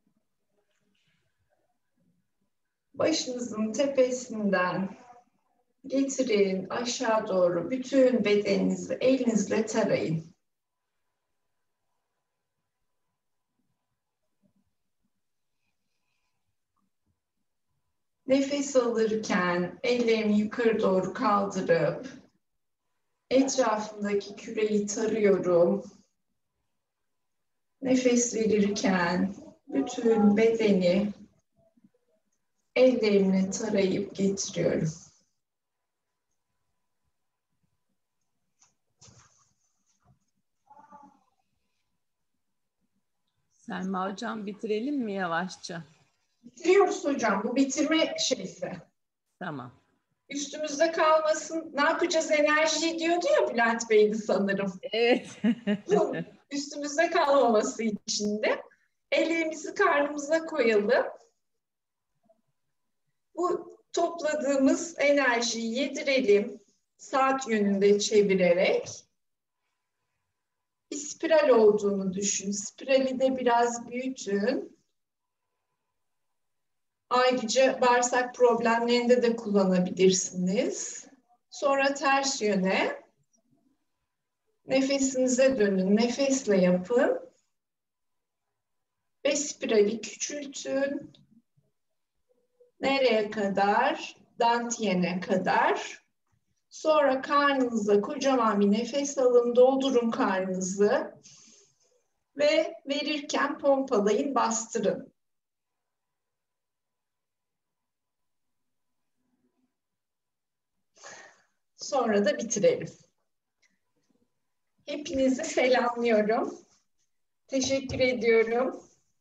Başınızın tepesinden getirin aşağı doğru. Bütün bedeninizi elinizle tarayın. Nefes alırken ellerimi yukarı doğru kaldırıp etrafındaki küreyi tarıyorum. Nefes verirken bütün bedeni ellerimle tarayıp getiriyorum. Selma hocam bitirelim mi yavaşça? Bitiriyoruz hocam. Bu bitirme şeysi. Tamam. Üstümüzde kalmasın. Ne yapacağız enerji diyordu ya Bülent Bey'di sanırım. Evet. Üstümüzde kalmaması için de ellerimizi karnımıza koyalım. Bu topladığımız enerjiyi yedirelim. Saat yönünde çevirerek. Bir spiral olduğunu düşün. Spirali de biraz büyütün. Ayrıca bağırsak problemlerinde de kullanabilirsiniz. Sonra ters yöne. Nefesinize dönün. Nefesle yapın. Ve spirali küçültün. Nereye kadar? Dantiyene kadar. Sonra karnınıza kocaman bir nefes alın. Doldurun karnınızı. Ve verirken pompalayın, bastırın. Sonra da bitirelim. Hepinizi selamlıyorum. Teşekkür ediyorum.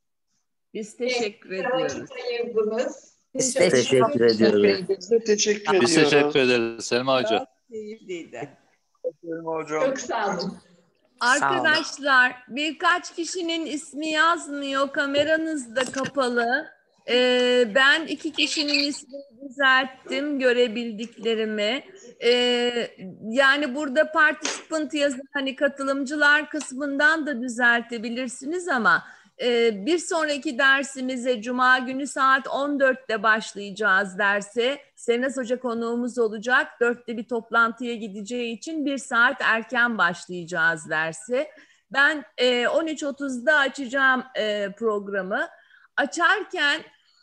Biz teşekkür ediyoruz. Ayırdınız. Biz teşekkür ediyoruz. Biz de teşekkür Biz ediyoruz. teşekkür ederiz Selma Hoca. Çok keyifliydi. Selma hocam. Çok sağ olun. Arkadaşlar birkaç kişinin ismi yazmıyor. Kameranız da kapalı. Ee, ben iki kişinin ismini düzelttim görebildiklerimi. Ee, yani burada participant yazın hani katılımcılar kısmından da düzeltebilirsiniz ama e, bir sonraki dersimize Cuma günü saat on dörtte başlayacağız derse. Senes Hoca konuğumuz olacak. dörtte bir toplantıya gideceği için bir saat erken başlayacağız derse. Ben e, on üç otuzda açacağım e, programı. Açarken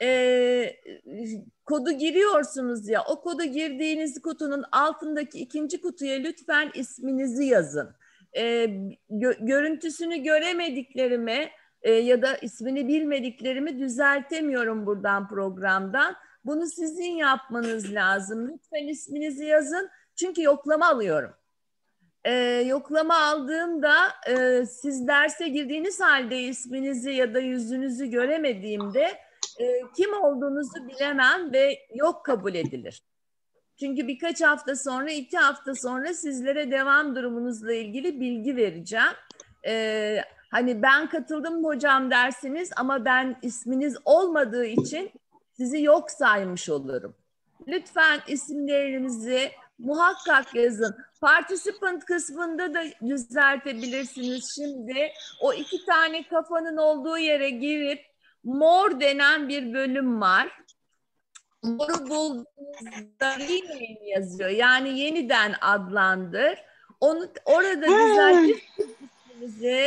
e, kodu giriyorsunuz ya, o kodu girdiğiniz kutunun altındaki ikinci kutuya lütfen isminizi yazın. E, gö görüntüsünü göremediklerimi e, ya da ismini bilmediklerimi düzeltemiyorum buradan programdan. Bunu sizin yapmanız lazım. Lütfen isminizi yazın çünkü yoklama alıyorum. Ee, yoklama aldığımda e, siz derse girdiğiniz halde isminizi ya da yüzünüzü göremediğimde e, kim olduğunuzu bilemem ve yok kabul edilir. Çünkü birkaç hafta sonra, iki hafta sonra sizlere devam durumunuzla ilgili bilgi vereceğim. Ee, hani ben katıldım hocam dersiniz ama ben isminiz olmadığı için sizi yok saymış olurum. Lütfen isimlerinizi muhakkak yazın. Participant kısmında da düzeltebilirsiniz şimdi. O iki tane kafanın olduğu yere girip mor denen bir bölüm var. Moru bulduğunuzda rename yazıyor. Yani yeniden adlandır. Onu orada düzeltirsiniz isminizi.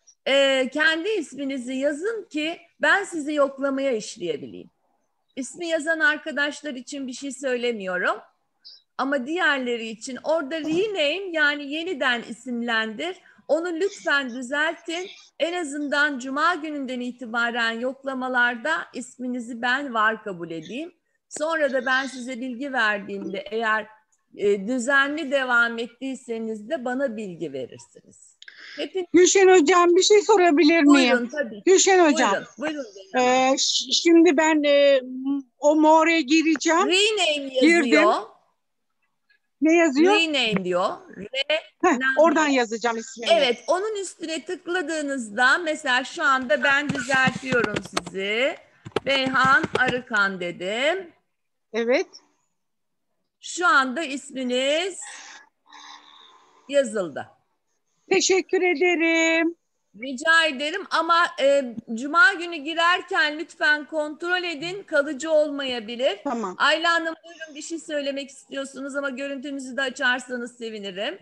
E, kendi isminizi yazın ki ben sizi yoklamaya işleyebileyim. İsmi yazan arkadaşlar için bir şey söylemiyorum. Ama diğerleri için orada rename yani yeniden isimlendir. Onu lütfen düzeltin. En azından Cuma gününden itibaren yoklamalarda isminizi ben var kabul edeyim. Sonra da ben size bilgi verdiğimde eğer e, düzenli devam ettiyseniz de bana bilgi verirsiniz. Gülşen Hocam bir şey sorabilir miyim? Buyurun tabii. Gülşen Hocam. Buyurun. Buyurun. Ee, ş- şimdi ben e, o more'e gireceğim. Rename Girdim. yazıyor. Ne yazıyor? Rename diyor. Re Heh, oradan yazacağım ismini. Evet, onun üstüne tıkladığınızda mesela şu anda ben düzeltiyorum sizi. Beyhan Arıkan dedim. Evet. Şu anda isminiz yazıldı. Teşekkür ederim. Rica ederim ama e, Cuma günü girerken lütfen kontrol edin. Kalıcı olmayabilir. Tamam. Ayla Hanım buyurun bir şey söylemek istiyorsunuz ama görüntünüzü de açarsanız sevinirim.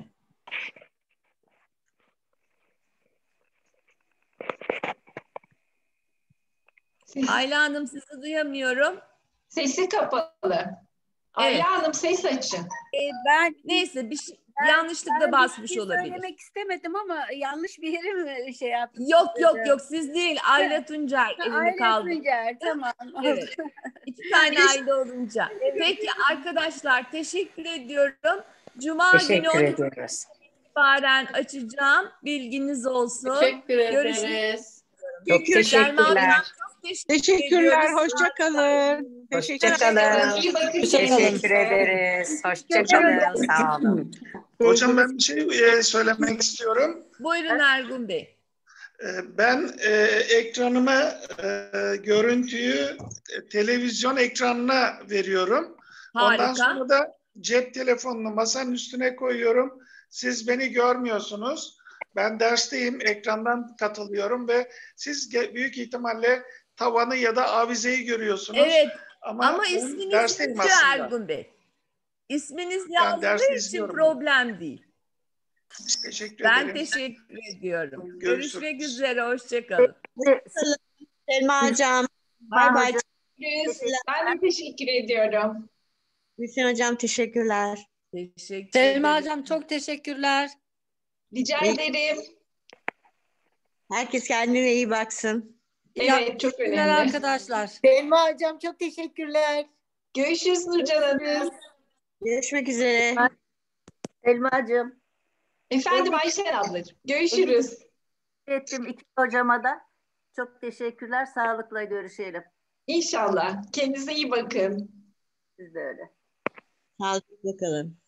Ayla Hanım sizi duyamıyorum. Sesi kapalı. Ayla Hanım ses açın. Ee, ben Neyse bir şey ben- yanlışlıkla ben basmış bir şey olabilir. söylemek istemedim ama yanlış bir yere mi şey yaptım? Yok yok yok siz değil. Ayla Tuncer elini Ayla kaldı. Tuncer, tamam. Evet. İki tane aile olunca. Peki arkadaşlar teşekkür ediyorum. Cuma Teşekkür günü on iki ediyoruz. itibaren açacağım. Bilginiz olsun. Teşekkür Görüşmek ederiz. Çok Selma teşekkürler. Hanım, çok teşekkür Teşekkürler. ediyoruz. Hoşça kalın. Teşekkür Hoşçakalın. İyi bakın. Teşekkür ederiz. Hoşçakalın. Sağ olun. Hocam ben bir şey e, söylemek istiyorum. Buyurun Ergun Bey. E, Ben e, ekranıma e, görüntüyü e, televizyon ekranına veriyorum. Ondan Harika. sonra da cep telefonunu masanın üstüne koyuyorum. Siz beni görmüyorsunuz. Ben dersteyim, ekrandan katılıyorum ve siz ge- büyük ihtimalle tavanı ya da avizeyi görüyorsunuz. Evet Ama, ama ben isminiz dersteyim yazıyor aslında. Ergun Bey. İsminiz Ben dersi yazdığı için izliyorum. problem değil. Teşekkür Ben ederim. teşekkür ediyorum. Görüşürüz. Görüşmek üzere. Hoşçakalın. Selma Hocam. Bay bay. Ben de teşekkür ediyorum. Hüseyin Hocam teşekkürler. Teşekkür Selma ederim. Hocam çok teşekkürler. Rica ederim. Herkes kendine iyi baksın. Evet, çok önemli. arkadaşlar. Selma Hocam çok teşekkürler. Görüşürüz Nurcan Hanım. Görüşmek üzere. Selma'cığım. Efendim Ayşen ablacığım. Görüşürüz. Ettim iki hocama da. Çok teşekkürler. Sağlıkla görüşelim. İnşallah. Kendinize iyi bakın. Siz de öyle. Sağlıklı kalın.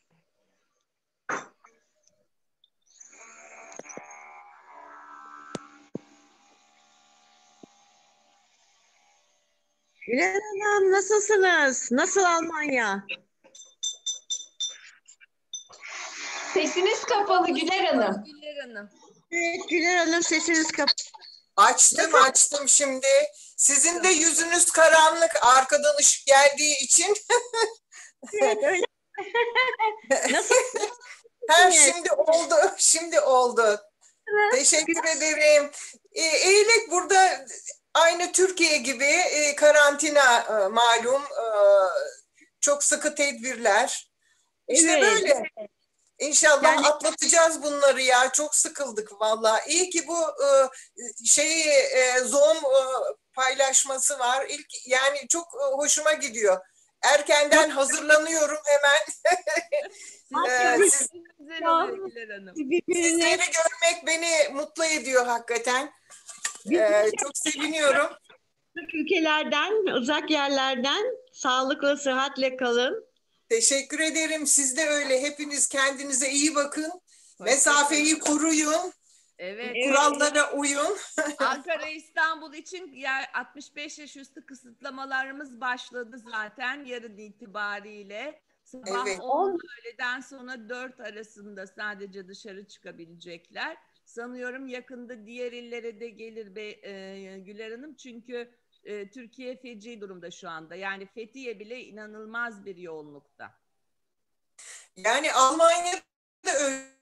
Güler Hanım nasılsınız? Nasıl Almanya? Sesiniz kapalı Güler Hanım. Güler Hanım. Evet Güler Hanım sesiniz kapalı. Açtım açtım şimdi. Sizin de yüzünüz karanlık arkadan ışık geldiği için. Evet öyle. Nasıl? Ha, şimdi oldu. Şimdi oldu. Teşekkür ederim. E, iyilik burada aynı Türkiye gibi e, karantina e, malum. E, çok sıkı tedbirler. İşte Evet. böyle. İnşallah Yani- atlatacağız bunları ya. Çok sıkıldık vallahi. İyi ki bu e, şeyi e, Zoom e, paylaşması var. İlk yani çok e, hoşuma gidiyor. Erkenden hazırlanıyorum hemen. Ee, siz, Güzel oluyor Güler Hanım. sizleri görmek beni mutlu ediyor hakikaten. Ee, çok seviniyorum. Uzak ülkelerden, uzak yerlerden sağlıklı, sıhhatle kalın. Teşekkür ederim. Siz de öyle. Hepiniz kendinize iyi bakın. Mesafeyi koruyun. Evet. Kurallara uyun. Ankara, İstanbul için ya altmış beş yaş üstü kısıtlamalarımız başladı zaten yarın itibariyle. Sabah Evet. on öğleden sonra dört arasında sadece dışarı çıkabilecekler. Sanıyorum yakında diğer illere de gelir be, e, Güler Hanım çünkü e, Türkiye feci durumda şu anda. Yani Fethiye bile inanılmaz bir yoğunlukta. Yani Almanya'da öyle.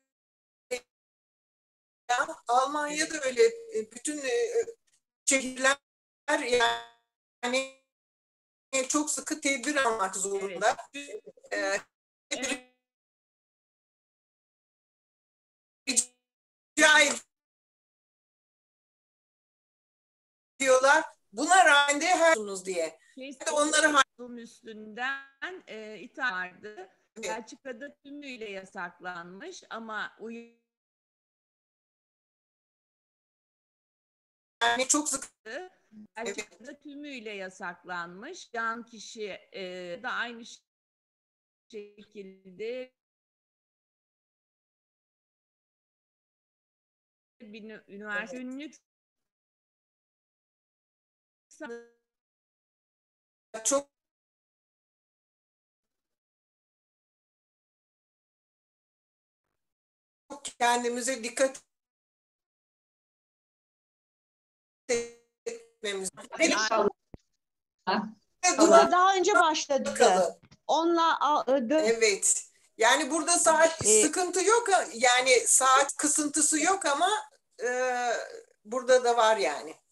Ya, Almanya'da öyle. Bütün e, şehirler yani çok sıkı tedbir almak zorunda. Evet. Ee, Evet. rica ediyorlar. Buna rağmen de her diye. Kesinlikle Onları Zoom üstünden e, ithal vardı. Belçika'da tümüyle yasaklanmış ama uyum Yani çok sık. Gerçekten tümüyle yasaklanmış. Yan kişi e, da aynı şekilde bir üniversite günlük çok kendimize dikkat etmemiz. Bu da daha önce başladı. Onunla evet. Yani burada saat Ee, sıkıntı yok. Yani saat kısıntısı yok ama e, burada da var yani.